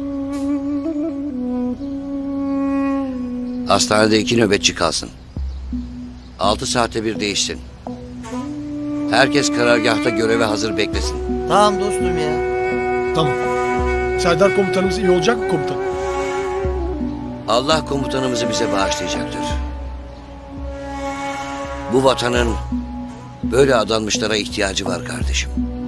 Hastanede 2 nöbetçi kalsın. 6 saate bir değişsin. Herkes karargahta göreve hazır beklesin. Tamam dostum ya. Tamam. Serdar komutanımız iyi olacak mı komutanım? Allah komutanımızı bize bağışlayacaktır. Bu vatanın böyle adanmışlara ihtiyacı var kardeşim.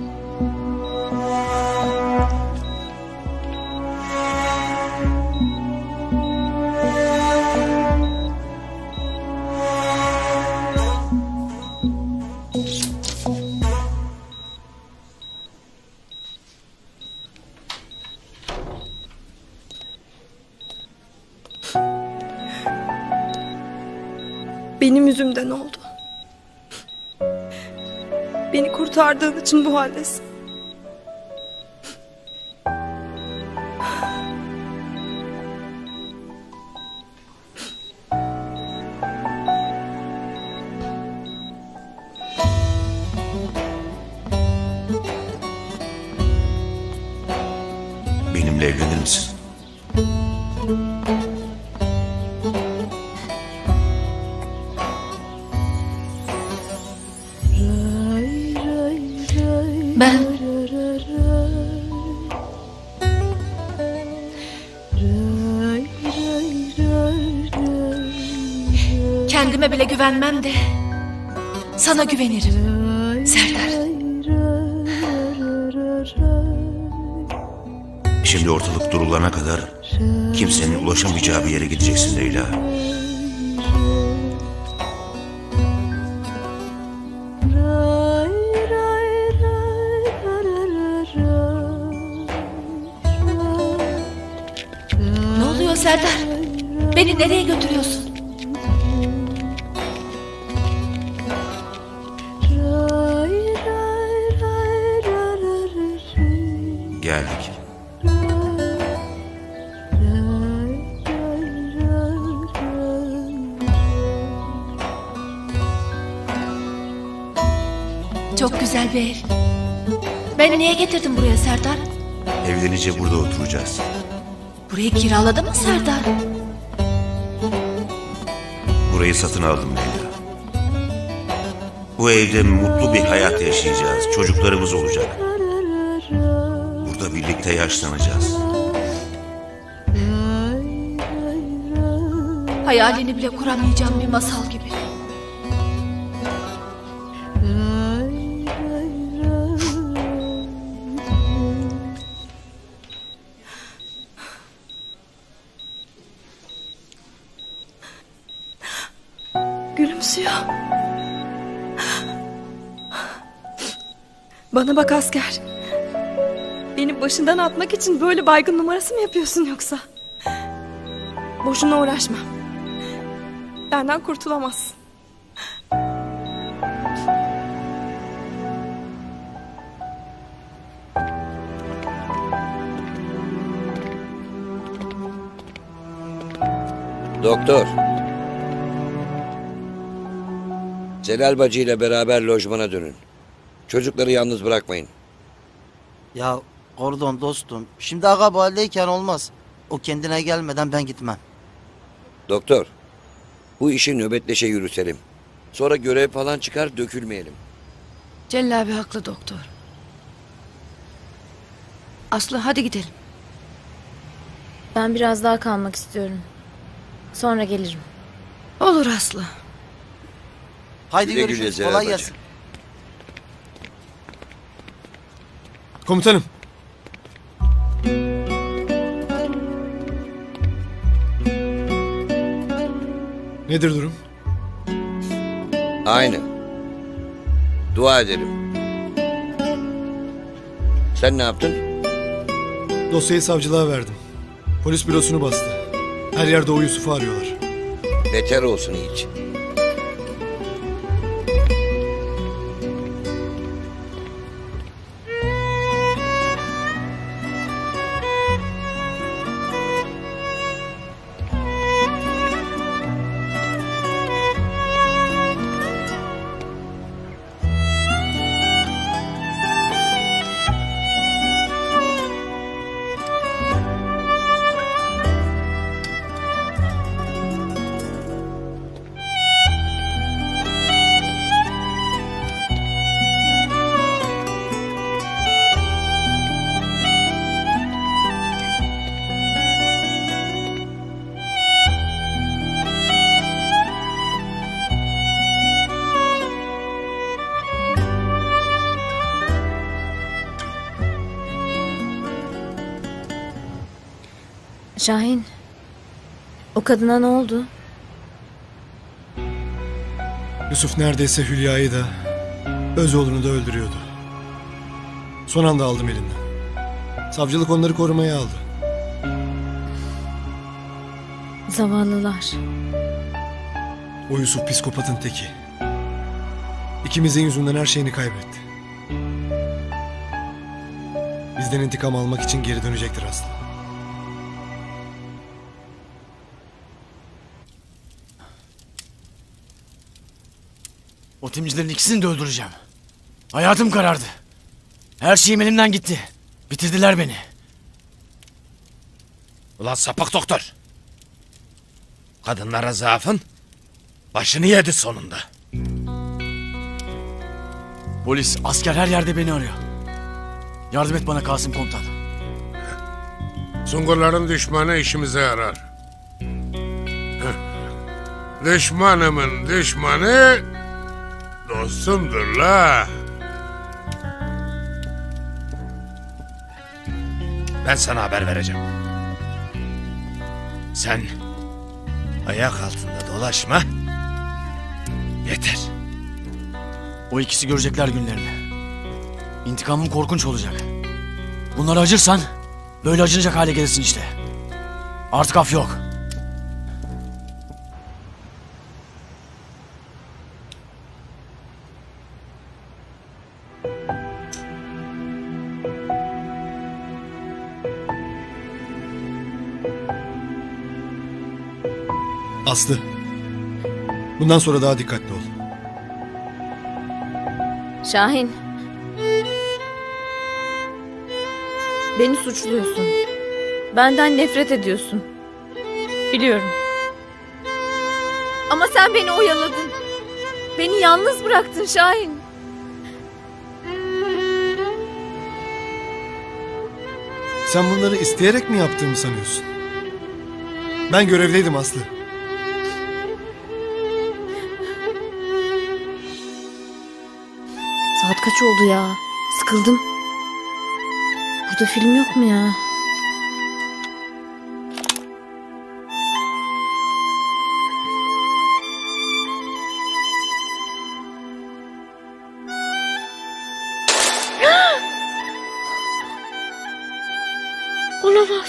Benim yüzümden oldu. Beni kurtardığın için bu haldesin. Benimle evlenir misin? Ben... Kendime bile güvenmem de sana güvenirim Serdar. Şimdi ortalık durulana kadar kimsenin ulaşamayacağı bir yere gideceksin Leyla. Ne oluyor Serdar? Beni nereye götürüyorsun? Geldik. çok güzel bir ev. Beni niye getirdin buraya Serdar? Evlenince burada oturacağız. Burayı kiraladı mı Serdar? Burayı satın aldım Leyla. Bu evde mutlu bir hayat yaşayacağız. Çocuklarımız olacak. Burada birlikte yaşlanacağız. Hayalini bile kuramayacağım bir masal gibi. Gülümsüyor. Bana bak asker. Beni başından atmak için böyle baygın numarası mı yapıyorsun yoksa? Boşuna uğraşma. Benden kurtulamazsın. Doktor. Celal Bacı ile beraber lojmana dönün. Çocukları yalnız bırakmayın. Ya Kordon dostum. Şimdi aga bu haldeyken olmaz. O kendine gelmeden ben gitmem. Doktor. Bu işi nöbetleşe yürütelim. Sonra görev falan çıkar dökülmeyelim. Celal abi haklı doktor. Aslı hadi gidelim. Ben biraz daha kalmak istiyorum. Sonra gelirim. Olur Aslı. Haydi Güle güle görüşürüz. Celal Kolay Bacı. gelsin. Komutanım. Nedir durum? Aynı. Dua edelim. Sen ne yaptın? Dosyayı savcılığa verdim. Polis bürosunu bastı. Her yerde o Yusuf'u arıyorlar. Beter olsun hiç. Şahin. O kadına ne oldu? Yusuf neredeyse Hülya'yı da öz oğlunu da öldürüyordu. Son anda aldım elinden. Savcılık onları korumaya aldı. Zavallılar. O Yusuf psikopatın teki. İkimizin yüzünden her şeyini kaybetti. Bizden intikam almak için geri dönecektir Aslı. O temizlerin ikisini de öldüreceğim. Hayatım karardı. Her şeyim elimden gitti. Bitirdiler beni. Ulan sapık doktor. Kadınlara zaafın başını yedi sonunda. Polis, asker her yerde beni arıyor. Yardım et bana Kasım komutan. Sungurların düşmanı işimize yarar. Düşmanımın düşmanı dostumdur la. Ben sana haber vereceğim. Sen ayak altında dolaşma. Yeter. O ikisi görecekler günlerini. İntikamım korkunç olacak. Bunlara acırsan böyle acınacak hale gelirsin işte. Artık af yok. Aslı. Bundan sonra daha dikkatli ol. Şahin. Beni suçluyorsun. Benden nefret ediyorsun. Biliyorum. Ama sen beni oyaladın. Beni yalnız bıraktın Şahin. Sen bunları isteyerek mi yaptığımı sanıyorsun? Ben görevdeydim Aslı. Saat kaç oldu ya? Sıkıldım. Burada film yok mu ya? Olamaz.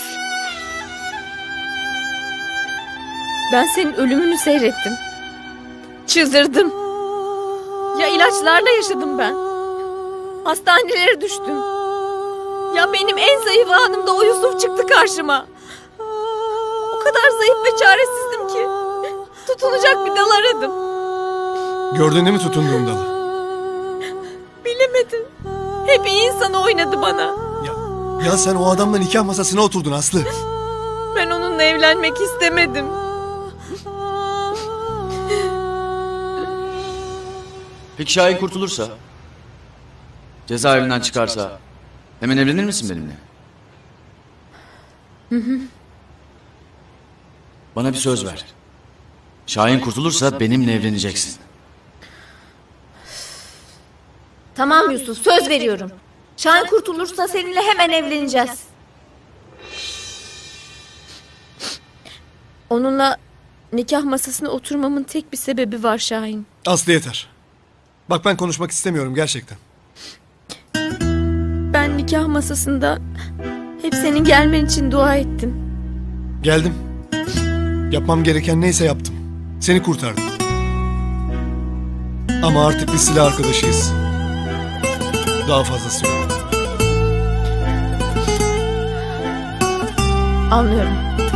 Ben senin ölümünü seyrettim. Çıldırdım. Ya ilaçlarla yaşadım ben. Hastanelere düştüm. Ya benim en zayıf anımda o Yusuf çıktı karşıma. O kadar zayıf ve çaresizdim ki. Tutunacak bir dal aradım. Gördün değil mi tutunduğum dalı? Bilemedim. Hep iyi insanı oynadı bana. Ya sen o adamla nikah masasına oturdun Aslı. Ben onunla evlenmek istemedim. Peki Şahin kurtulursa? Cezaevinden çıkarsa hemen evlenir misin benimle? Bana bir söz ver. Şahin kurtulursa benimle evleneceksin. Tamam Yusuf, söz veriyorum. Şahin kurtulursa seninle hemen evleneceğiz. Onunla nikah masasına oturmamın tek bir sebebi var Şahin. Aslı yeter. Bak ben konuşmak istemiyorum gerçekten. Ben nikah masasında hep senin gelmen için dua ettim. Geldim. Yapmam gereken neyse yaptım. Seni kurtardım. Ama artık biz silah arkadaşıyız. Daha fazlası yok. Anlıyorum.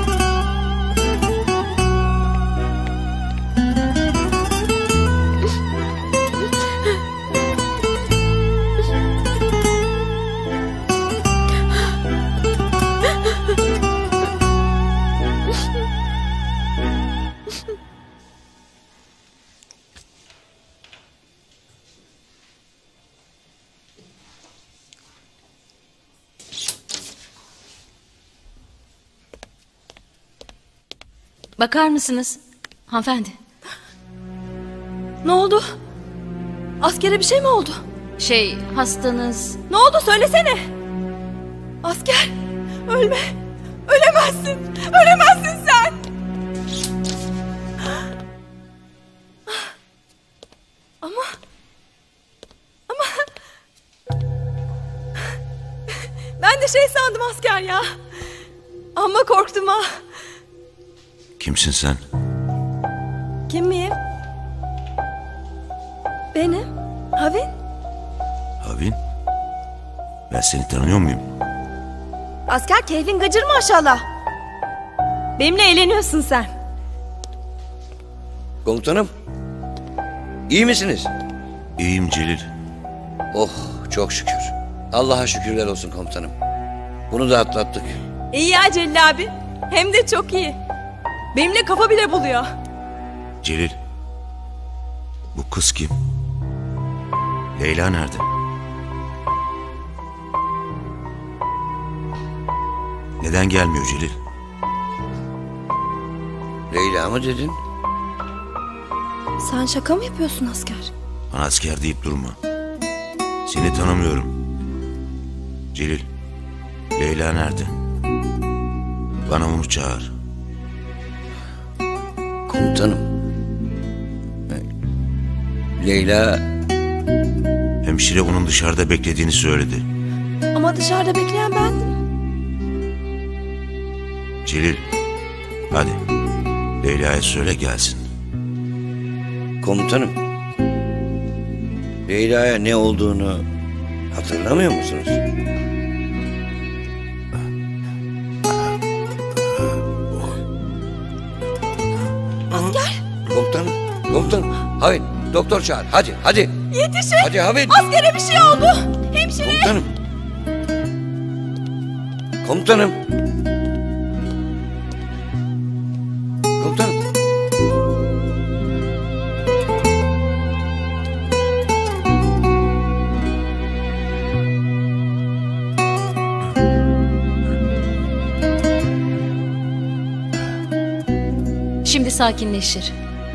Bakar mısınız hanımefendi? Ne oldu? Askere bir şey mi oldu? Hastanız... Ne oldu söylesene. Asker, ölme. Ölemezsin. Ölemezsin sen. Ama ben de sandım asker ya. Ama korktum ha. Kimsin sen? Kim miyim? Benim. Havin. Havin? Ben seni tanıyor muyum? Asker keyfin gacır maşallah. Benimle eğleniyorsun sen. Komutanım. İyi misiniz? İyiyim Celil. Oh çok şükür. Allah'a şükürler olsun komutanım. Bunu da atlattık. İyi ya Celil abi. Hem de çok iyi. Benimle kafa bile buluyor. Celil. Bu kız kim? Leyla nerede? Neden gelmiyor Celil? Leyla mı dedin? Sen şaka mı yapıyorsun asker? Bana asker deyip durma. Seni tanımıyorum. Celil. Leyla nerede? Bana onu çağır. Komutanım. Leyla... Hemşire onun dışarıda beklediğini söyledi. Ama dışarıda bekleyen bendim. Celil. Hadi. Leyla'ya söyle gelsin. Komutanım. Leyla'ya ne olduğunu hatırlamıyor musunuz? Asker. Komutanım. Hayır. Doktor çağır. Hadi. Yetişin. Hadi Habil. Askere bir şey oldu. Hemşire. Komutanım. Komutanım. Komutanım. Şimdi sakinleşir.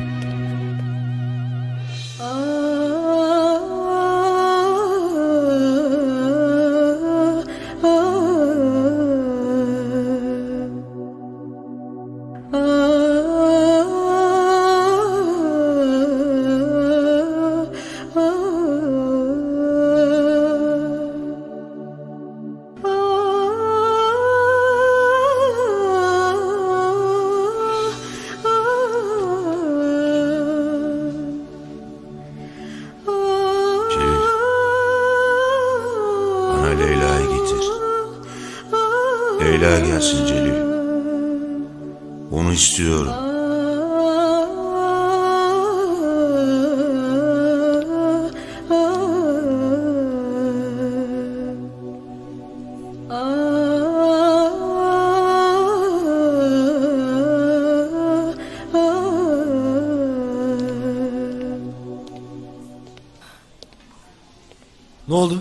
Leyla gelsin Celil. Onu istiyorum. Ne oldu?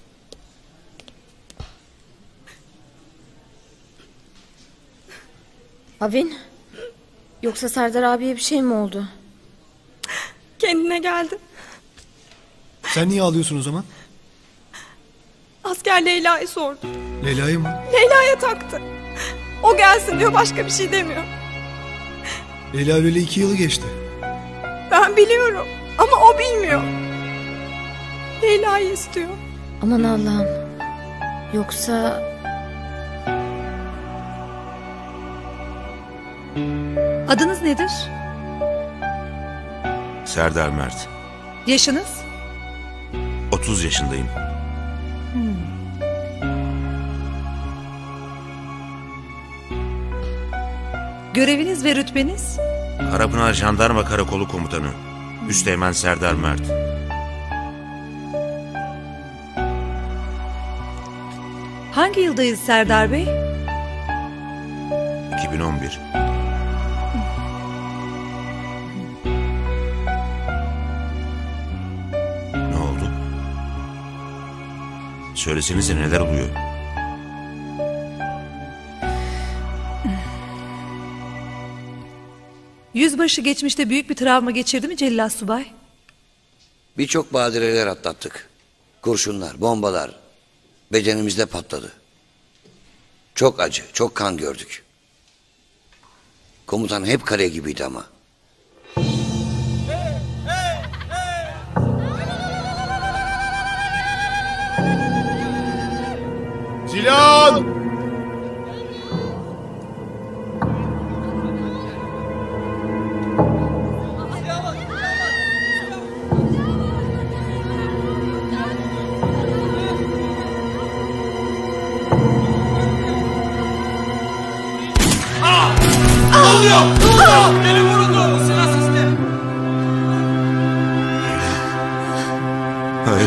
Avin, yoksa Serdar abiye bir şey mi oldu? Kendine geldi. Sen niye ağlıyorsun o zaman? Asker Leyla'yı sordu. Leyla'yı mı? Leyla'ya taktı. O gelsin diyor, başka bir şey demiyor. Leyla öyle 2 yılı geçti. Ben biliyorum ama o bilmiyor. Leyla'yı istiyor. Aman Allah'ım. Yoksa... Adınız nedir? Serdar Mert. Yaşınız? 30 yaşındayım. Göreviniz ve rütbeniz? Karapınar Jandarma Karakolu Komutanı. Üsteğmen Serdar Mert. Hangi yıldayız Serdar Bey? 2011. Ne oldu? Söylesenize neler oluyor? Yüzbaşı geçmişte büyük bir travma geçirdi mi Celil Assubay? Birçok badireler atlattık. Kurşunlar, bombalar bedenimizde patladı. Çok acı, çok kan gördük. Komutan hep kale gibiydi ama. Silah! Beni vuruldu. Silah sesli. Hayır.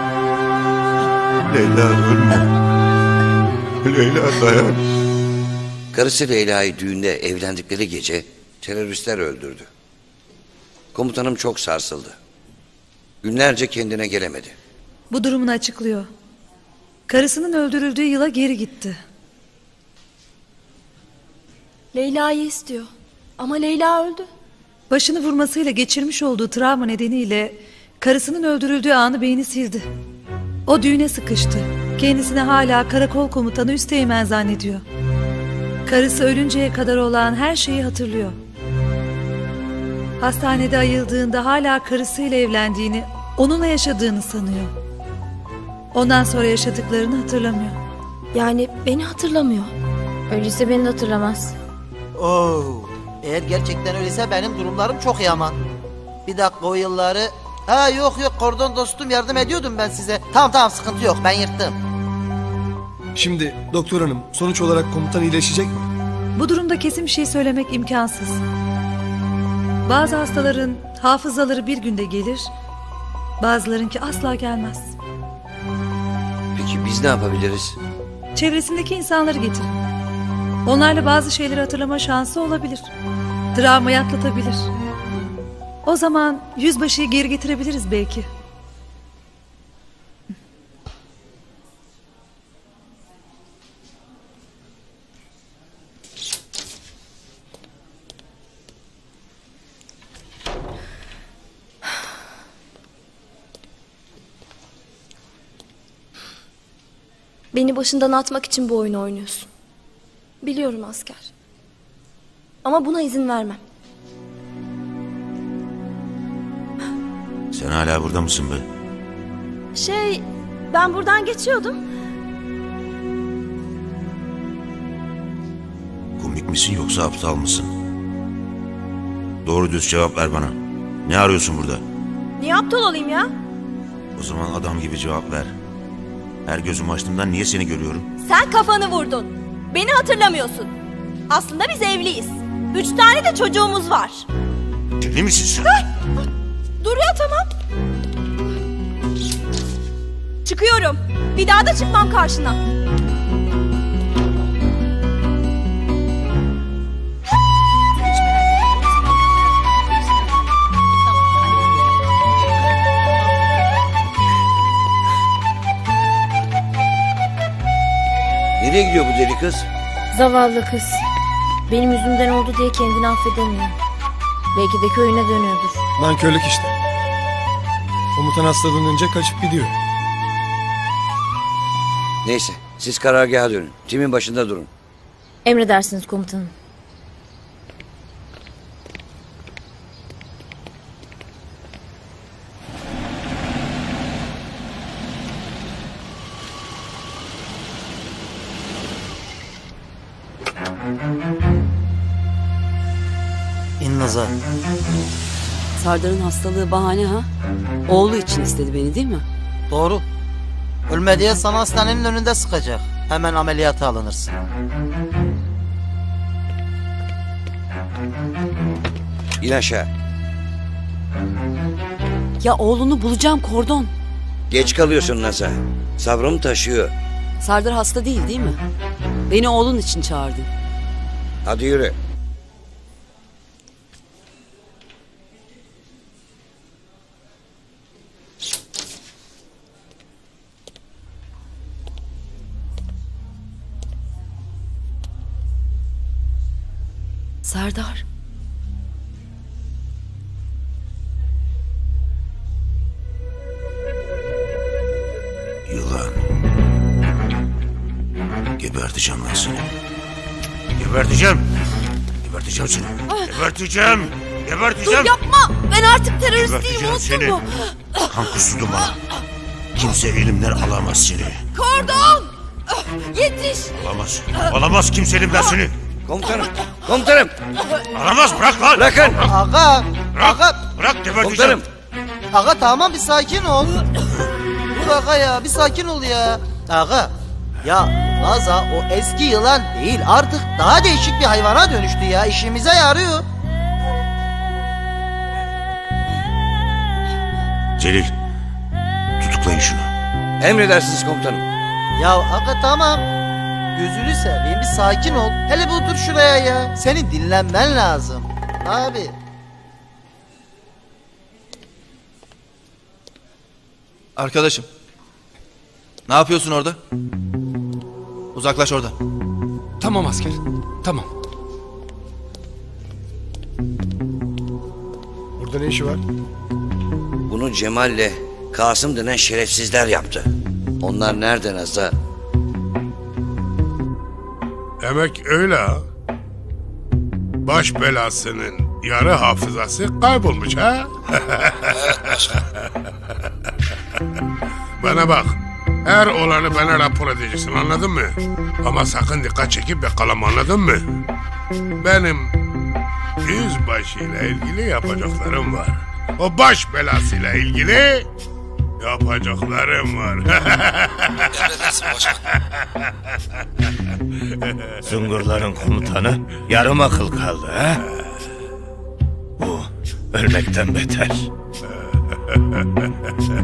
Leyla ölme. Leyla dayan. Karısı Leyla'yı düğünde evlendikleri gece teröristler öldürdü. Komutanım çok sarsıldı. Günlerce kendine gelemedi. Bu durumunu açıklıyor. Karısının öldürüldüğü yıla geri gitti. Leyla'yı istiyor. Ama Leyla öldü. Başını vurmasıyla geçirmiş olduğu travma nedeniyle karısının öldürüldüğü anı beyni sildi. O düğüne sıkıştı. Kendisini hala karakol komutanı Üsteğmen zannediyor. Karısı ölünceye kadar olan her şeyi hatırlıyor. Hastanede ayıldığında hala karısıyla evlendiğini, onunla yaşadığını sanıyor. Ondan sonra yaşadıklarını hatırlamıyor. Yani beni hatırlamıyor. Öyleyse beni de hatırlamaz. Oo, eğer gerçekten öyleyse benim durumlarım çok yaman. Bir dakika, o yılları... Ha yok kordon dostum, yardım ediyordum ben size. Tamam sıkıntı yok, ben yırttım. Şimdi doktor hanım, sonuç olarak komutan iyileşecek mi? Bu durumda kesin bir şey söylemek imkansız. Bazı hastaların hafızaları bir günde gelir, Bazılarınki asla gelmez. Peki biz ne yapabiliriz? Çevresindeki insanları getirin. Onlarla bazı şeyleri hatırlama şansı olabilir. Travmayı atlatabilir. O zaman yüzbaşıyı geri getirebiliriz belki. Beni başından atmak için bu oyunu oynuyorsun. Biliyorum asker. Ama buna izin vermem. Sen hala burada mısın be? Ben buradan geçiyordum. Komik misin yoksa aptal mısın? Doğru düz cevap ver bana. Ne arıyorsun burada? Niye aptal olayım ya? O zaman adam gibi cevap ver. Her gözümü açtığımda niye seni görüyorum? Sen kafanı vurdun. Beni hatırlamıyorsun. Aslında biz evliyiz. 3 tane de çocuğumuz var. Deli misin sen? Dur ya, tamam. Çıkıyorum. Bir daha da çıkmam karşına. Nereye gidiyor bu deli kız? Zavallı kız. Benim yüzümden oldu diye kendini affedemiyor. Belki de köyüne dönüyordur. Nankörlük işte. Komutan hastalanınca kaçıp gidiyor. Neyse siz karargaha dönün. Timin başında durun. Emredersiniz komutanım. İn Nazar. Serdar'ın hastalığı bahane ha? Oğlu için istedi beni değil mi? Doğru. Ölme diye sana hastanenin önünde sıkacak. Hemen ameliyata alınırsın. İn aşağı. Ya oğlunu bulacağım Kordon. Geç kalıyorsun Naza. Sabrım taşıyor. Serdar hasta değil mi? Beni oğlun için çağırdı. Hadi yürü. Serdar. Yılan. Geberteceğim lan seni. Geberteceğim. Geberteceğim seni. Geberteceğim. Geberteceğim. Dur yapma. Ben artık terörist değilim, Geberteceğim unuttun seni. mu? Kan kusturdun bana. Kimse elimden alamaz seni. Kordon! Yetiş! Alamaz. Alamaz kimse elimden seni. Komutanım. Komutanım. Alamaz, bırak lan. Bırakın. Aga. Aga. Bırak geberteceğim. Aga tamam bir sakin ol. Dur aga ya bir sakin ol ya. Aga. Ya Naza o eski yılan değil artık daha değişik bir hayvana dönüştü ya. İşimize yarıyor. Celil. Tutuklayın şunu. Emredersiniz komutanım. Ya aga tamam. Gözünü seveyim bir sakin ol. Hele bir otur şuraya ya. Senin dinlenmen lazım. Abi. Arkadaşım. Ne yapıyorsun orada? Uzaklaş oradan. Tamam asker. Tamam. Burada ne işi var? Bunu Cemal'le Kasım denen şerefsizler yaptı. Onlar nerede Naza? Demek öyle ha. Baş belasının yarı hafızası kaybolmuş ha? Bana bak. Her olanı bana rapor edeceksin, anladın mı? Ama sakın dikkat çekip yakalama, anladın mı? Benim yüzbaşıyla ilgili yapacaklarım var. O baş belasıyla ilgili yapacaklarım var. Zungurların komutanı yarım akıl kaldı ha? Bu ölmekten beter.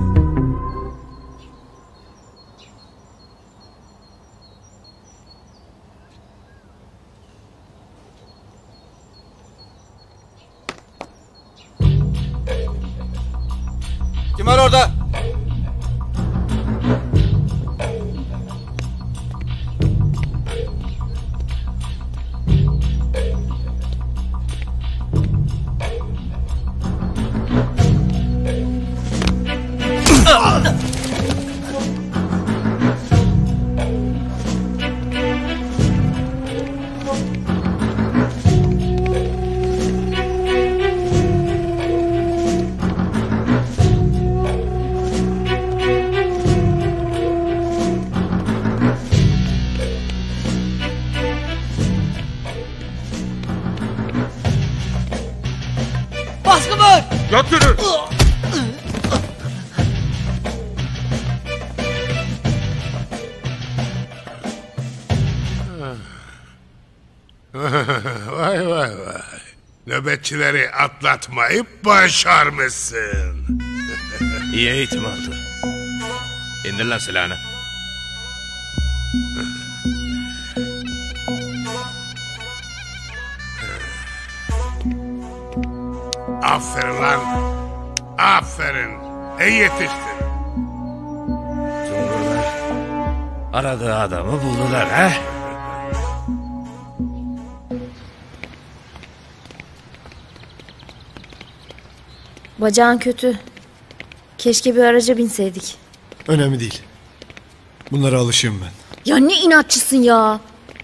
Götürün. Vay vay vay. Nöbetçileri atlatmayıp başarmışsın. İyi eğitim aldı. İndir lan silahını. Aferin lan. Aferin. İyi yetiştin. Sungurlar aradığı adamı buldular ha? Bacağın kötü. Keşke bir araca binseydik. Önemli değil. Bunlara alışığım ben. Ya ne inatçısın ya.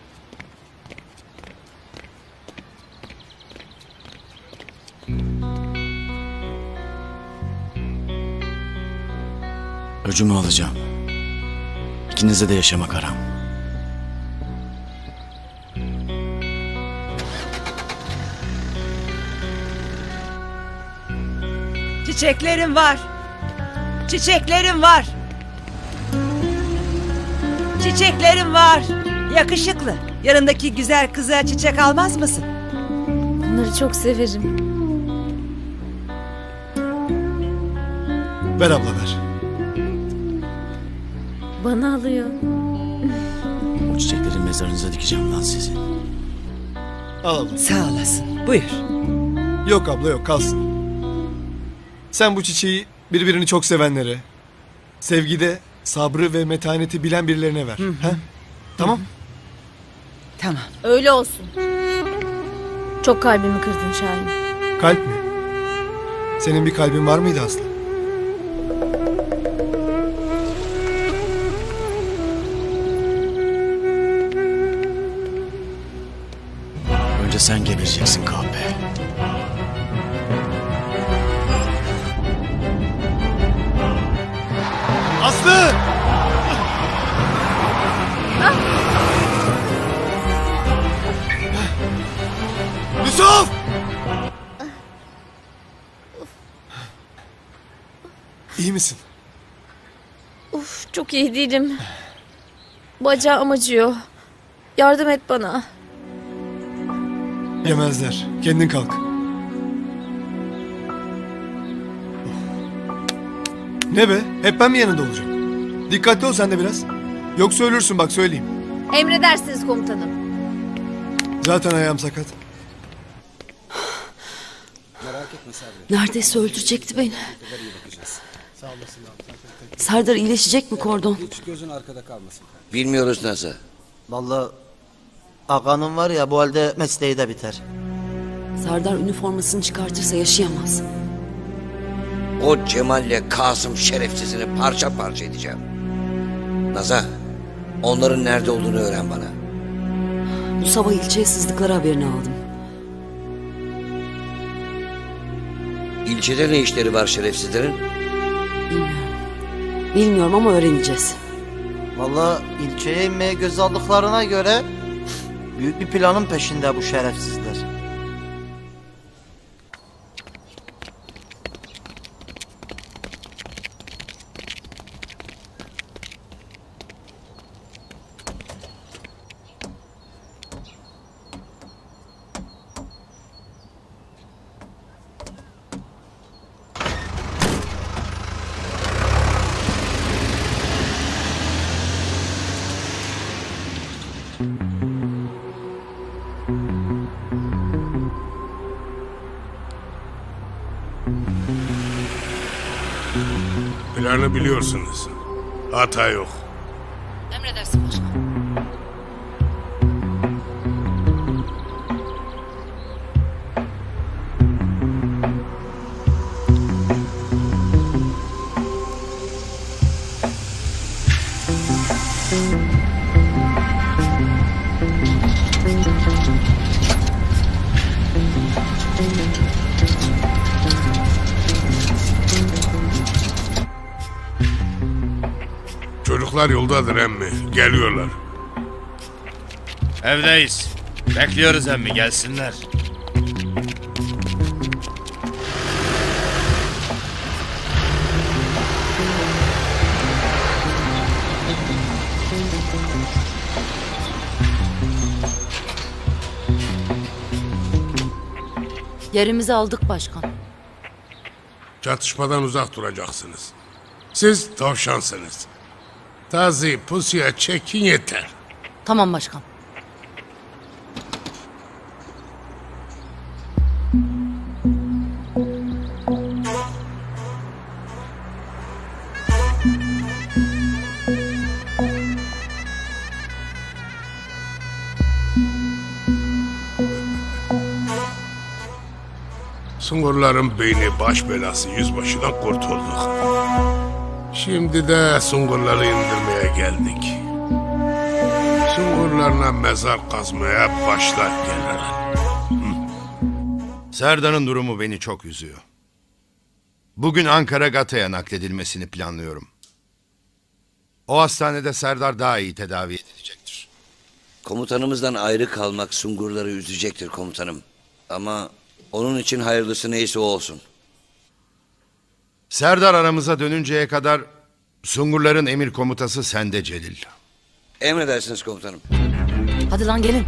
Öcümü alacağım. İkinize de yaşamak haram. Çiçeklerim var. Çiçeklerim var. Çiçeklerim var. Yakışıklı. Yanındaki güzel kıza çiçek almaz mısın? Bunları çok severim. Ver abla ver. Bana alıyor. O çiçekleri mezarınıza dikeceğim lan sizin. Al abla. Sağ olasın. Buyur. Yok abla yok kalsın. Sen bu çiçeği birbirini çok sevenlere, sevgide sabrı ve metaneti bilen birilerine ver. Ha? Tamam? Tamam. Öyle olsun. Çok kalbimi kırdın Şahin. Kalp mi? Senin bir kalbin var mıydı Aslı? Önce sen gebereceksin kahpe. Aslı! Yusuf! İyi misin? Uf, çok iyi değilim. Bacağım acıyor. Yardım et bana. Yemezler. Kendin kalk. Ne be? Hep ben mi yanında olacağım? Dikkatli ol sen de biraz. Yoksa ölürsün bak söyleyeyim. Emredersiniz komutanım. Zaten ayağım sakat. Neredeyse öldürecekti beni. Serdar iyileşecek mi Kordon? Bilmiyoruz nasıl. Vallahi Aga'nın var ya bu halde mesleği de biter. Serdar üniformasını çıkartırsa yaşayamaz. O Cemal'le Kasım şerefsizini parça parça edeceğim. Naza, onların nerede olduğunu öğren bana. Bu sabah ilçeye sızdıkları haberini aldım. İlçede ne işleri var şerefsizlerin? Bilmiyorum ama öğreneceğiz. Vallahi ilçeye inmeye göz aldıklarına göre büyük bir planın peşinde bu şerefsizler. Planı biliyorsunuz. Hata yok. Emredersin başkan. Çocuklar yoldadır emmi. Geliyorlar. Evdeyiz. Bekliyoruz emmi gelsinler. Yerimizi aldık başkan. Çatışmadan uzak duracaksınız. Siz tavşansınız. Tazi pusuya çekin yeter. Tamam başkan. Sungurların beyni baş belası yüzbaşıdan kurtulduk. Şimdi de Sungurları indirmeye geldik. Sungurlarına mezar kazmaya başlar general. Serdar'ın durumu beni çok üzüyor. Bugün Ankara Gata'ya nakledilmesini planlıyorum. O hastanede Serdar daha iyi tedavi edilecektir. Komutanımızdan ayrı kalmak Sungurları üzecektir komutanım. Ama onun için hayırlısı neyse o olsun. Serdar aramıza dönünceye kadar Sungurların emir komutası sende Celil. Emredersiniz komutanım. Hadi lan gelin.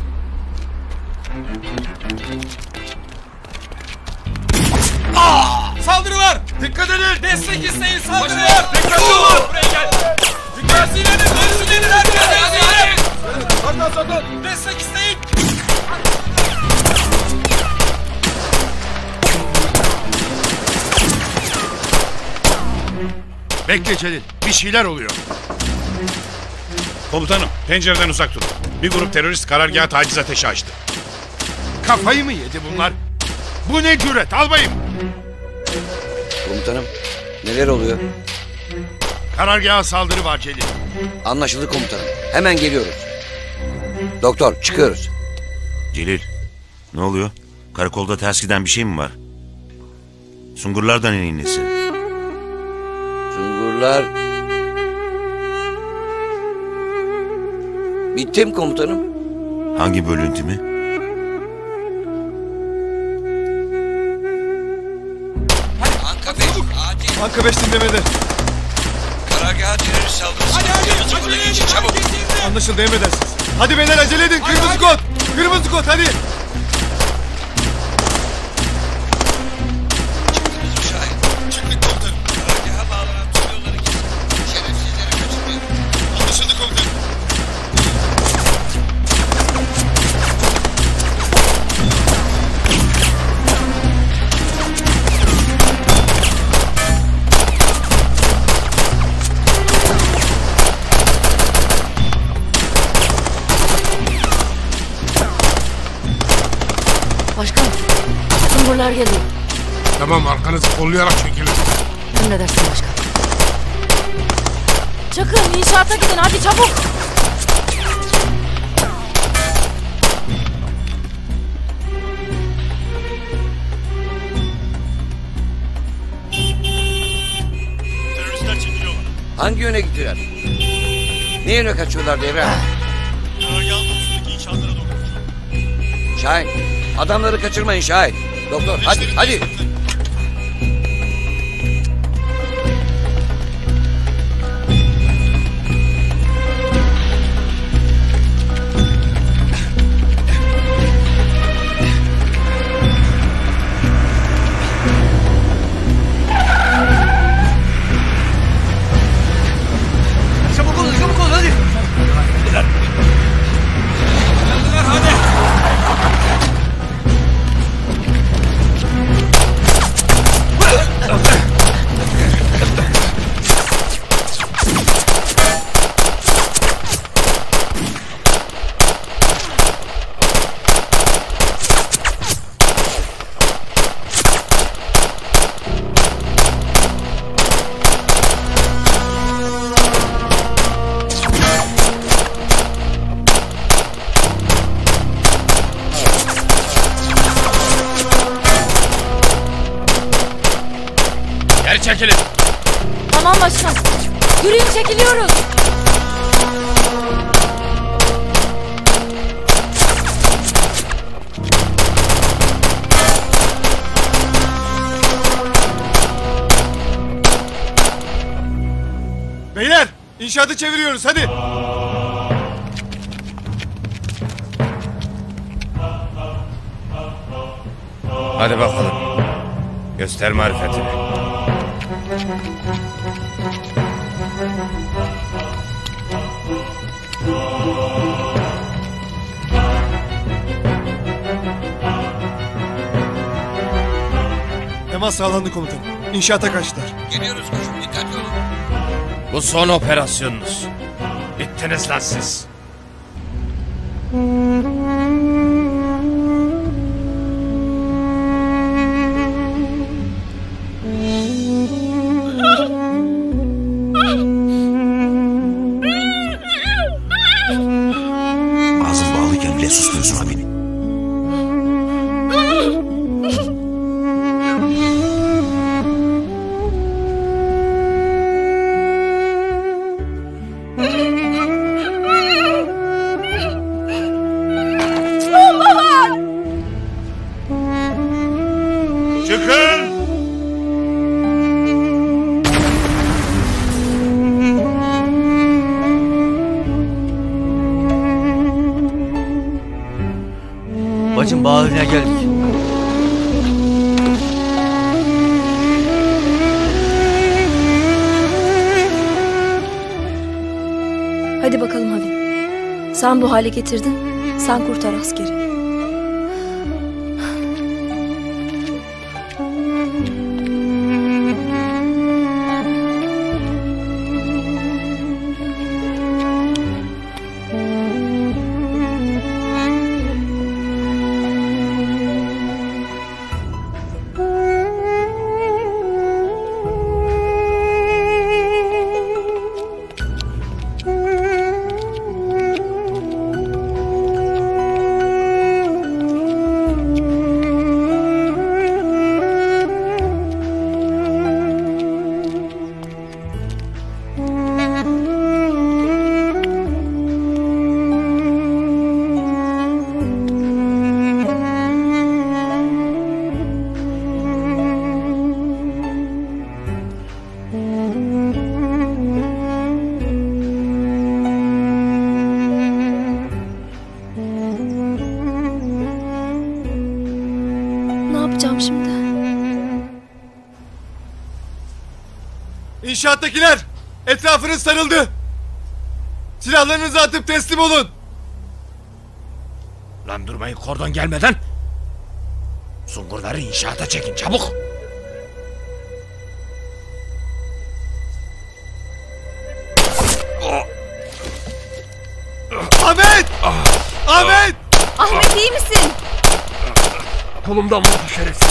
Saldırı var! Dikkat edin! Destek isteyin, saldırı var! Dikkatli olun! Buraya gel! Dikkatli edin! Destek edin herkes! Sakın! Destek isteyin! Bekle Celil, bir şeyler oluyor. Komutanım, pencereden uzak durun. Bir grup terörist karargaha taciz ateşi açtı. Kafayı mı yedi bunlar? Bu ne cüret albayım? Komutanım, neler oluyor? Karargaha saldırı var Celil. Anlaşıldı komutanım. Hemen geliyoruz. Doktor, çıkıyoruz. Celil, ne oluyor? Karakolda ters giden bir şey mi var? Sungurlardan neyin nesi? Sungurlar... Bittim komutanım. Hangi bölüntü mü? Anka 5, acil. Anka 5 dinlemede. Karargaha terörist saldırısı. Kırmızı koda geçin çabuk. Anlaşıldı, emredersiniz. Hadi beyler acele edin. Kırmızı kod. Kırmızı kod hadi. Çıktık komutanım. Karargaha bağlanan tüm yolları kesin. Şerefsizleri kaçırmayın. Anlaşıldı komutanım. Başkan, Sungurlar geliyor. Tamam, arkanızı kollayarak çekilin. Emredersin başkan. Çakın inşaata gidin hadi çabuk. Teröristler çekiliyorlar. Hangi yöne gittiler? Ne yöne kaçıyorlar Devran? Karargahın doğusundaki inşaatlara doğru. Şahin, adamları kaçırmayın Şahin. Doktor, hadi, hadi. Çabuk olun hadi! Hadi! Geri çekilin. Tamam başkan. Yürüyün çekiliyoruz. Beyler İnşaatı çeviriyoruz hadi. Hadi bakalım. Göster marifetini. Temas sağlandı komutanım. İnşaata kaçtılar. Geliyoruz koçum, dikkatli olun. Bu son operasyonunuz. Bittiniz lan siz. Ağzın bağlıyken bile susmuyorsun abi. Çıkın! Bacım Bağlı'ya geldik. Hadi bakalım Havin. Sen bu hale getirdin. Sen kurtar askeri. Ne yapacağım şimdi? İnşaattakiler etrafınız sarıldı. Silahlarınızı atıp teslim olun. Lan durmayın kordon gelmeden. Sungurları inşaata çekin çabuk. Ahmet! Ahmet! Ahmet iyi misin? Kolumdan vurdu şerefsiz.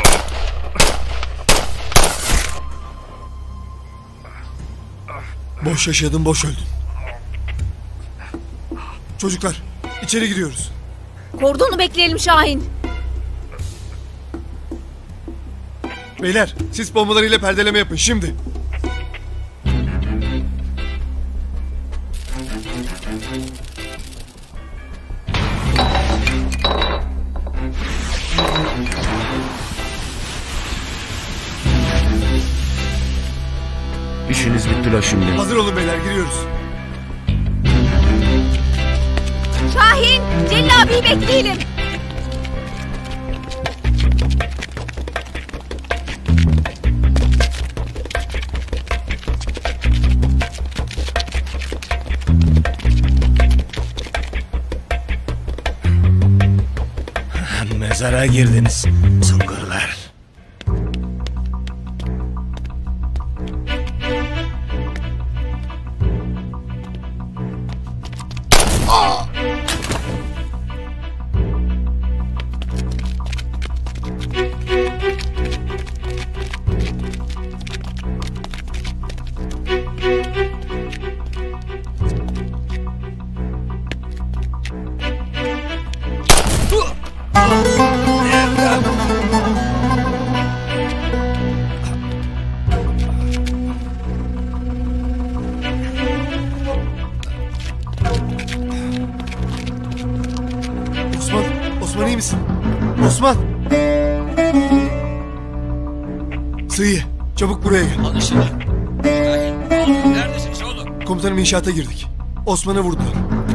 Boş yaşadın, boş öldün. Çocuklar, içeri gidiyoruz. Kordonu bekleyelim Şahin. Beyler, sis bombalarıyla perdeleme yapın şimdi. İşiniz bitti la şimdi. Hazır olun beyler, giriyoruz. Şahin, Celil abiyi bekleyelim. Mezara girdiniz sungurlar. Osman iyi misin? Osman! Sığıyı, çabuk buraya gel. Anlaşıldı. Neredesiniz oğlum? Komutanım inşaata girdik. Osman'ı vurdular.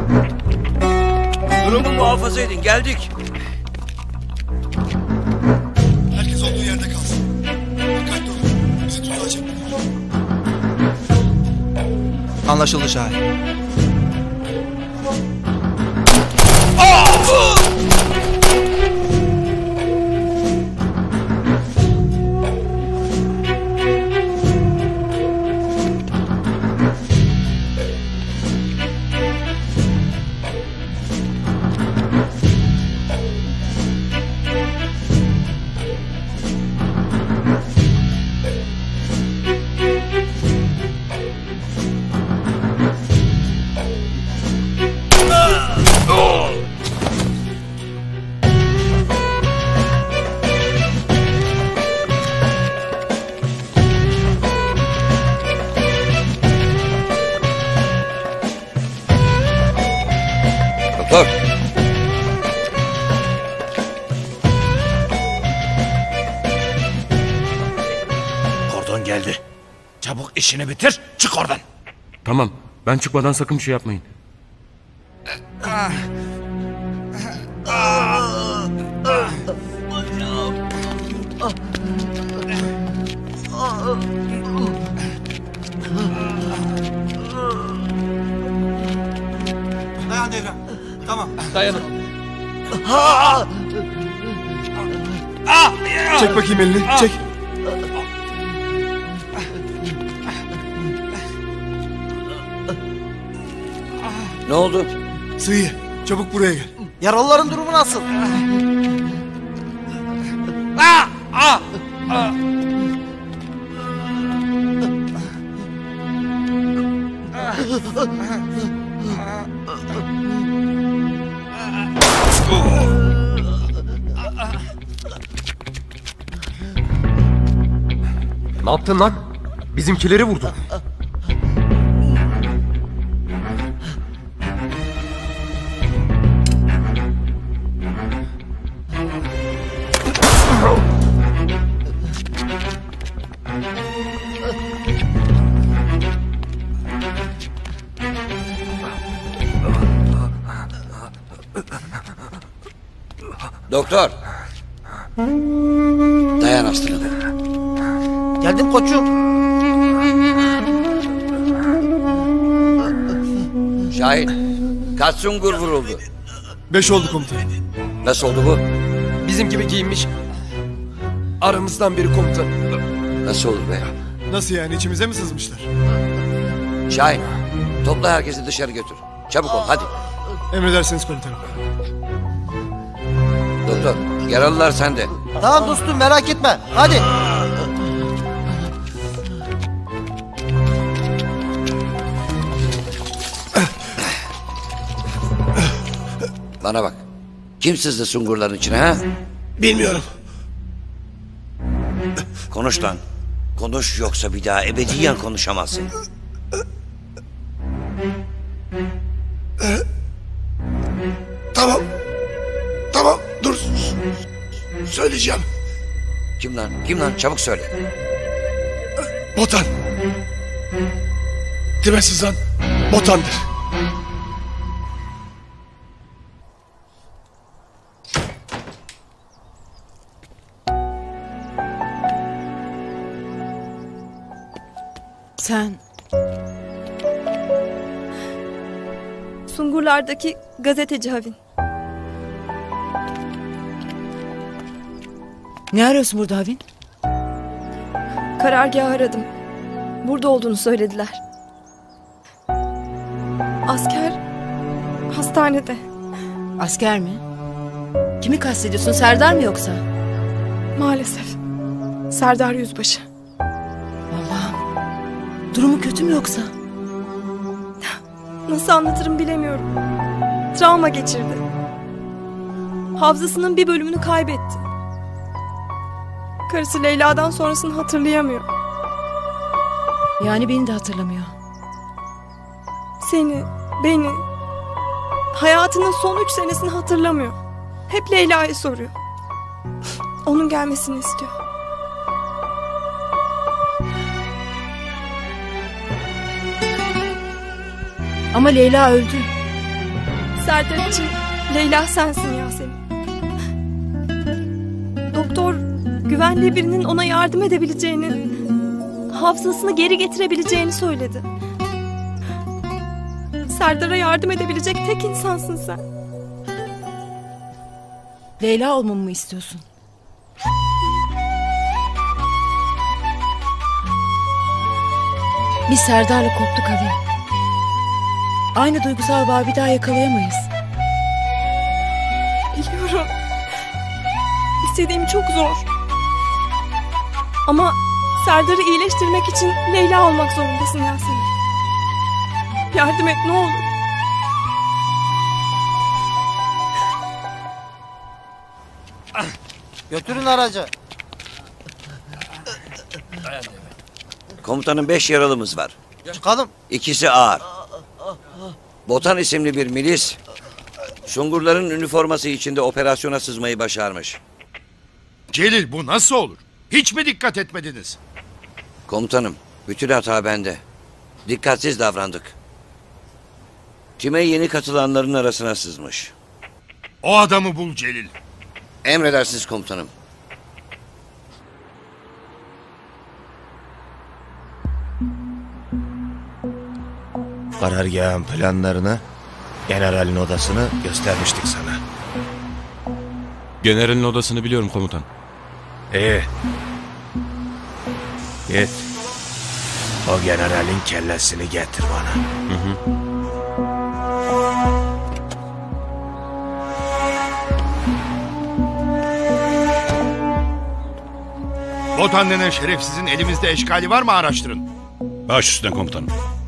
Durumu muhafaza edin. Geldik. Herkes olduğu yerde kalsın. Dikkatli olun. Bizi tuzağa çekmeyin. Anlaşıldı Şahin. Doktor. Kordon geldi. Çabuk işini bitir, çık oradan. Tamam. Ben çıkmadan sakın bir şey yapmayın. Dayan Devrem. Tamam. Dayanın. Çek bakayım elini. Çek. Ne oldu? Sıhhi. Çabuk buraya gel. Yaralıların durumu nasıl? Ne yaptın lan? Bizimkileri vurdun. Doktor. Dayan aslanım. Geldim koçum. Şahin. Kaç sungur vuruldu? 5 oldu komutanım. Nasıl oldu bu? Bizim gibi giyinmiş. Aramızdan biri komutan. Nasıl olur be? Nasıl yani? İçimize mi sızmışlar? Şahin. Topla herkesi dışarı götür. Çabuk ol hadi. Emredersiniz komutanım. Doktor. Yaralılar sende. Tamam dostum merak etme. Hadi. Bana bak. Kim sızdı sungurların içine ha? Bilmiyorum. Konuş lan. Konuş yoksa bir daha ebediyen konuşamazsın. Tamam. Tamam dur. Söyleyeceğim. Kim lan? Kim lan? Çabuk söyle. Botan. Dime sızan Botan'dır. Sen Sungurlardaki gazeteci Havin. ne arıyorsun burada Havin? Karargahı aradım. Burada olduğunu söylediler. Asker hastanede. Asker mi? Kimi kastediyorsun? Serdar mı yoksa? Maalesef. Serdar Yüzbaşı. Allah'ım. Durumu kötü mü yoksa? Nasıl anlatırım bilemiyorum. Travma geçirdi. Hafızasının bir bölümünü kaybetti. Karısı Leyla'dan sonrasını hatırlayamıyor. Yani beni de hatırlamıyor. Seni, beni, hayatının son 3 senesini hatırlamıyor. Hep Leyla'yı soruyor. Onun gelmesini istiyor. Ama Leyla öldü. Serdar için Leyla sensin Yasemin. Doktor güvenli birinin ona yardım edebileceğini, hafızasını geri getirebileceğini söyledi. Serdar'a yardım edebilecek tek insansın sen. Leyla olmamı mı istiyorsun? Biz Serdar'la koptuk Ali. Aynı duygusal bağı bir daha yakalayamayız. Biliyorum. İstediğim çok zor. Ama Serdar'ı iyileştirmek için Leyla olmak zorundasın Yasemin. Yardım et ne olur. Götürün aracı. Komutanım 5 yaralımız var. Çıkalım. İkisi ağır. Botan isimli bir milis, Sungurların üniforması içinde operasyona sızmayı başarmış. Celil bu nasıl olur? Hiç mi dikkat etmediniz? Komutanım, bütün hata bende. Dikkatsiz davrandık. Time yeni katılanların arasına sızmış. O adamı bul Celil. Emredersiniz komutanım. Karargahın planlarını, generalin odasını göstermiştik sana. Generalin odasını biliyorum komutan. İyi. Git. O generalin kellesini getir bana. Botan denen şerefsizin elimizde eşkali var mı araştırın. Baş üstüne komutanım.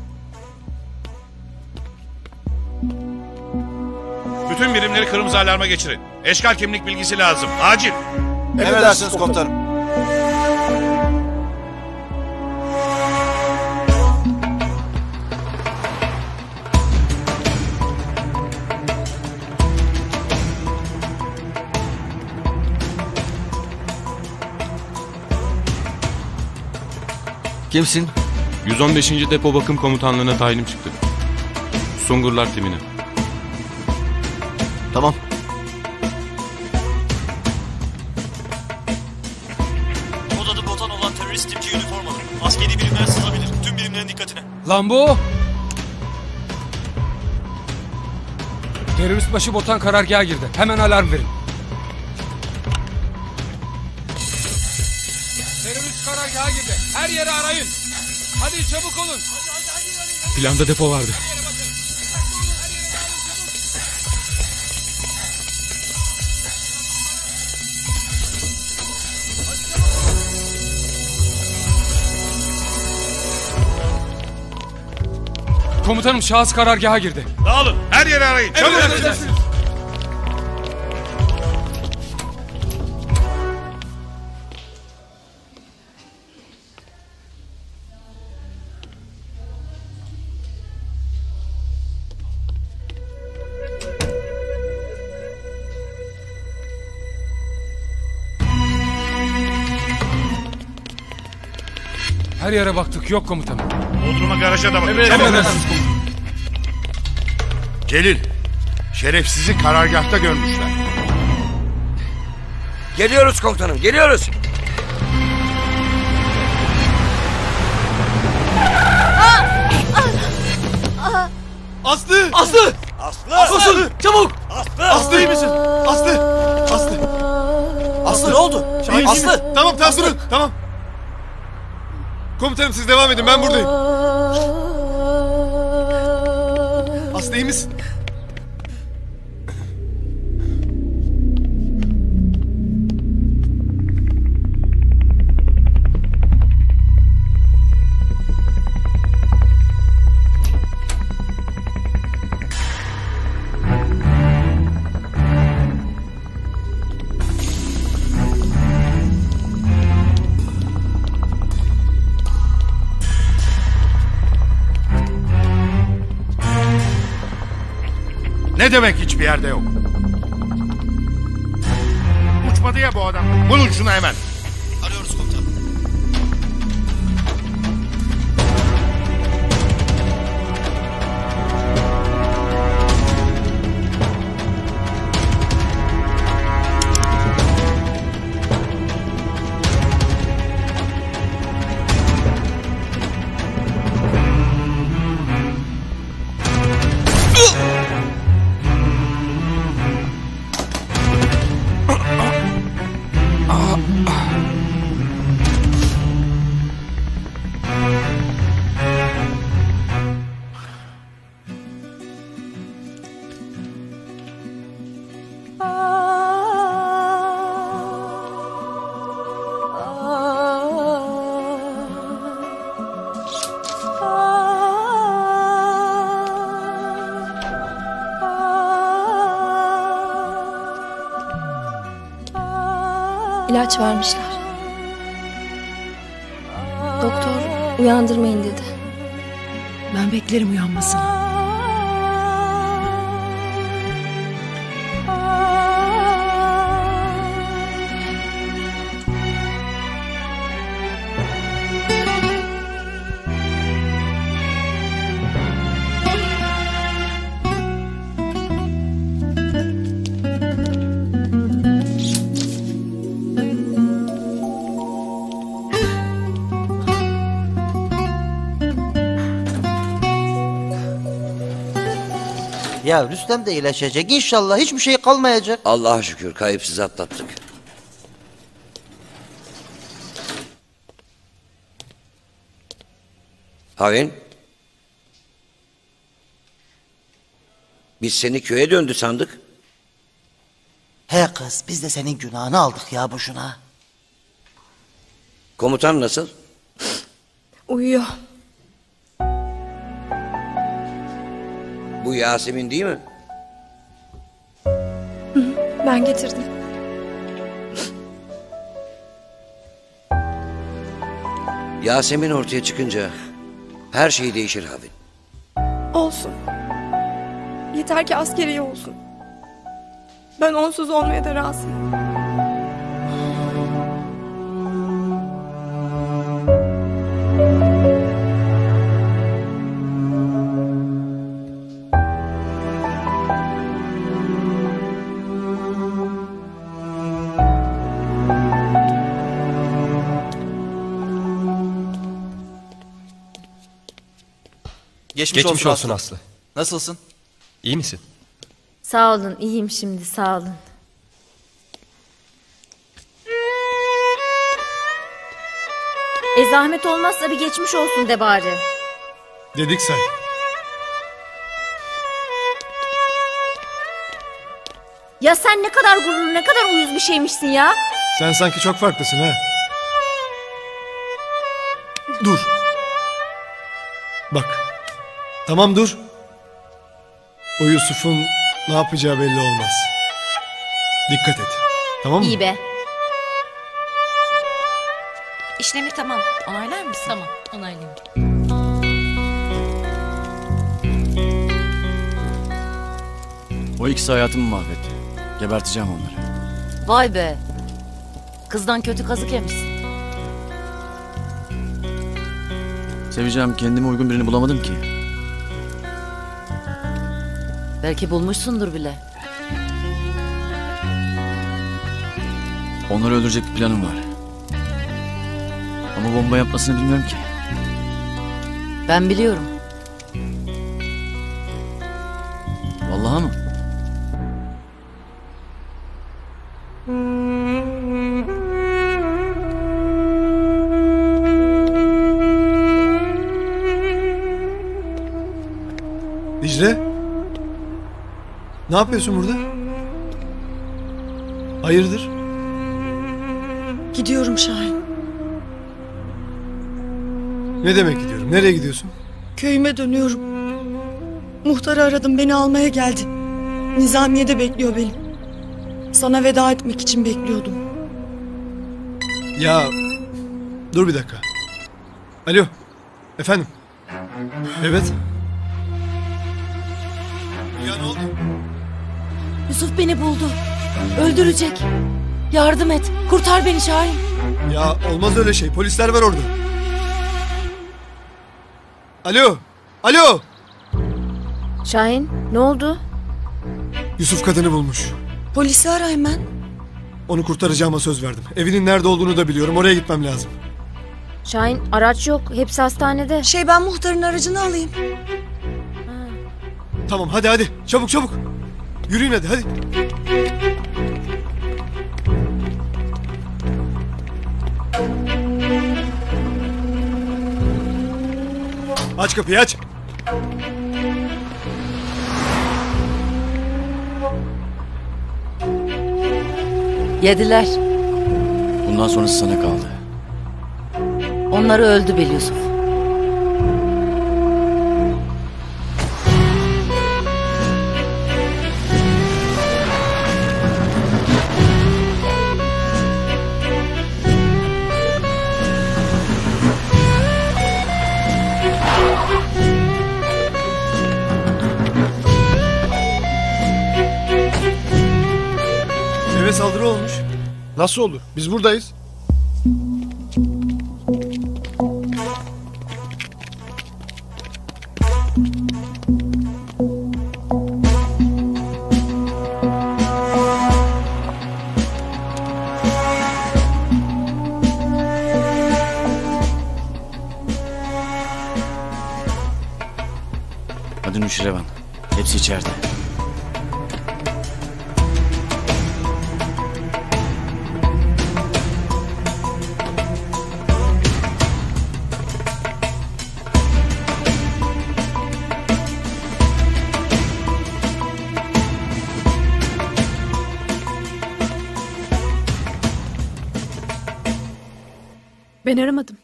Bütün birimleri kırmızı alarma geçirin. Eşkal kimlik bilgisi lazım. Acil. Emredersiniz komutanım. Kimsin? 115. Depo Bakım Komutanlığı'na tayinim çıktı. Sungurlar timine. Tamam. Kod adı Botan olan terörist tipçi üniformalı. Askeri birimler sızabilir. Tüm birimlerin dikkatine. Lan bu! Terörist başı Botan karargaha girdi. Hemen alarm verin. Terörist karargaha girdi. Her yeri arayın. Hadi çabuk olun. Planda depo vardı. Komutanım şahıs karargaha girdi. Dağılın. Her yeri arayın. Çabuk. Her yere baktık. Yok komutanım. Bodrum'a garaja da bakın. Evet, Çabuk. emredersiniz. Celil, şerefsizi karargahta görmüşler. Geliyoruz komutanım, geliyoruz. Aslı! Aslı! Aslı! Çabuk! Aslı iyi misin? Aslı! Aslı ne oldu? Şahin, Aslı! Tamam durun. Tamam. Komutanım siz devam edin ben buradayım. Aslı iyi misin? Ne demek hiçbir yerde yok? Uçmadı ya bu adam. Bulun şunu hemen. Arıyoruz komutanım. İlaç vermişler. Doktor uyandırmayın dedi. Ben beklerim uyanmasını. Ya Rüstem de iyileşecek. İnşallah hiçbir şey kalmayacak. Allah'a şükür kayıpsız atlattık. Havin. Biz seni köye döndü sandık. He kız, biz de senin günahını aldık ya boşuna. Komutan nasıl? Uyuyor. Bu Yasemin değil mi? Ben getirdim. Yasemin ortaya çıkınca her şey değişir Havin. Olsun. Yeter ki askeri olsun. Ben onsuz olmaya da razıyım. Geçmiş olsun Aslı. Nasılsın? İyi misin? Sağ olun, iyiyim şimdi, sağ olun. Zahmet olmazsa bir geçmiş olsun de bari. Dedik say. Ya sen ne kadar gururlu, ne kadar uyuz bir şeymişsin ya. Sen sanki çok farklısın ha. Dur. Bak. Tamam dur. O Yusuf'un ne yapacağı belli olmaz. Dikkat et. Tamam mı? İyi be. İşlemi tamam. Onaylar mısın? Tamam, onaylayayım. O ikisi hayatımı mahvetti. Geberteceğim onları. Vay be. Kızdan kötü kazık yemişsin. Seveceğim, kendime uygun birini bulamadım ki. Belki bulmuşsundur bile. Onları öldürecek bir planım var. Ama bomba yapmasını bilmiyorum ki. Ben biliyorum. Vallahi mı? Dicle? Ne yapıyorsun burada? Hayırdır? Gidiyorum Şahin. Ne demek gidiyorum? Nereye gidiyorsun? Köyüme dönüyorum. Muhtarı aradım, beni almaya geldi. Nizamiye'de bekliyor beni. Sana veda etmek için bekliyordum. Ya dur bir dakika. Alo. Efendim. Evet. Ya ne oldu? Yusuf beni buldu. Öldürecek. Yardım et. Kurtar beni Şahin. Ya olmaz öyle şey. Polisler var orada. Alo. Alo. Şahin, ne oldu? Yusuf kadını bulmuş. Polisi ara hemen. Onu kurtaracağıma söz verdim. Evinin nerede olduğunu da biliyorum. Oraya gitmem lazım. Şahin, araç yok. Hepsi hastanede. Ben muhtarın aracını alayım. Tamam hadi. Çabuk. Yürüyün hadi. Aç kapıyı aç. Yediler. Bundan sonrası sana kaldı. Onları öldü Bil Yusuf. Eve saldırı olmuş. Nasıl olur? Biz buradayız. Hadi Nuşirevan. Hepsi içeride. Ben aramadım.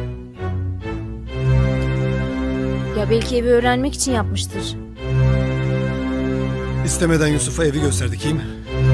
Ya belki evi öğrenmek için yapmıştır. İstemeden Yusuf'a evi gösterdik, iyi mi?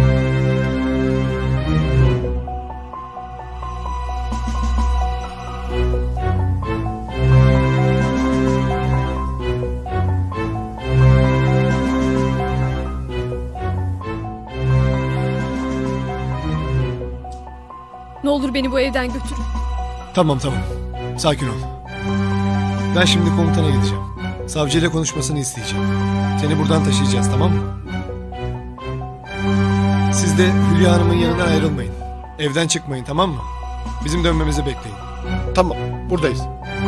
Ne olur beni bu evden götürün. Tamam. Sakin ol. Ben şimdi komutana gideceğim. Savcıyla konuşmasını isteyeceğim. Seni buradan taşıyacağız, tamam mı? Siz de Hülya Hanım'ın yanından ayrılmayın. Evden çıkmayın, tamam mı? Bizim dönmemizi bekleyin. Tamam, buradayız.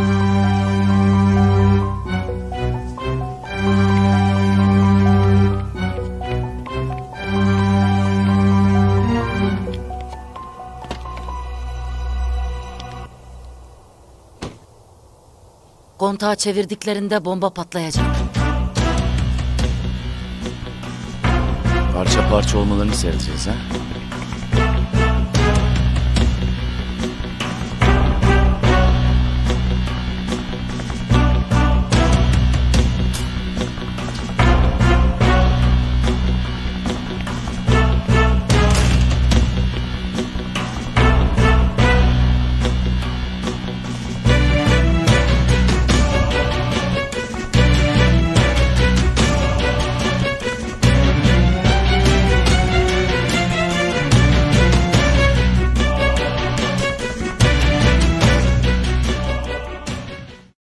Kontağı çevirdiklerinde bomba patlayacak. Parça parça olmalarını seyredeceğiz ha.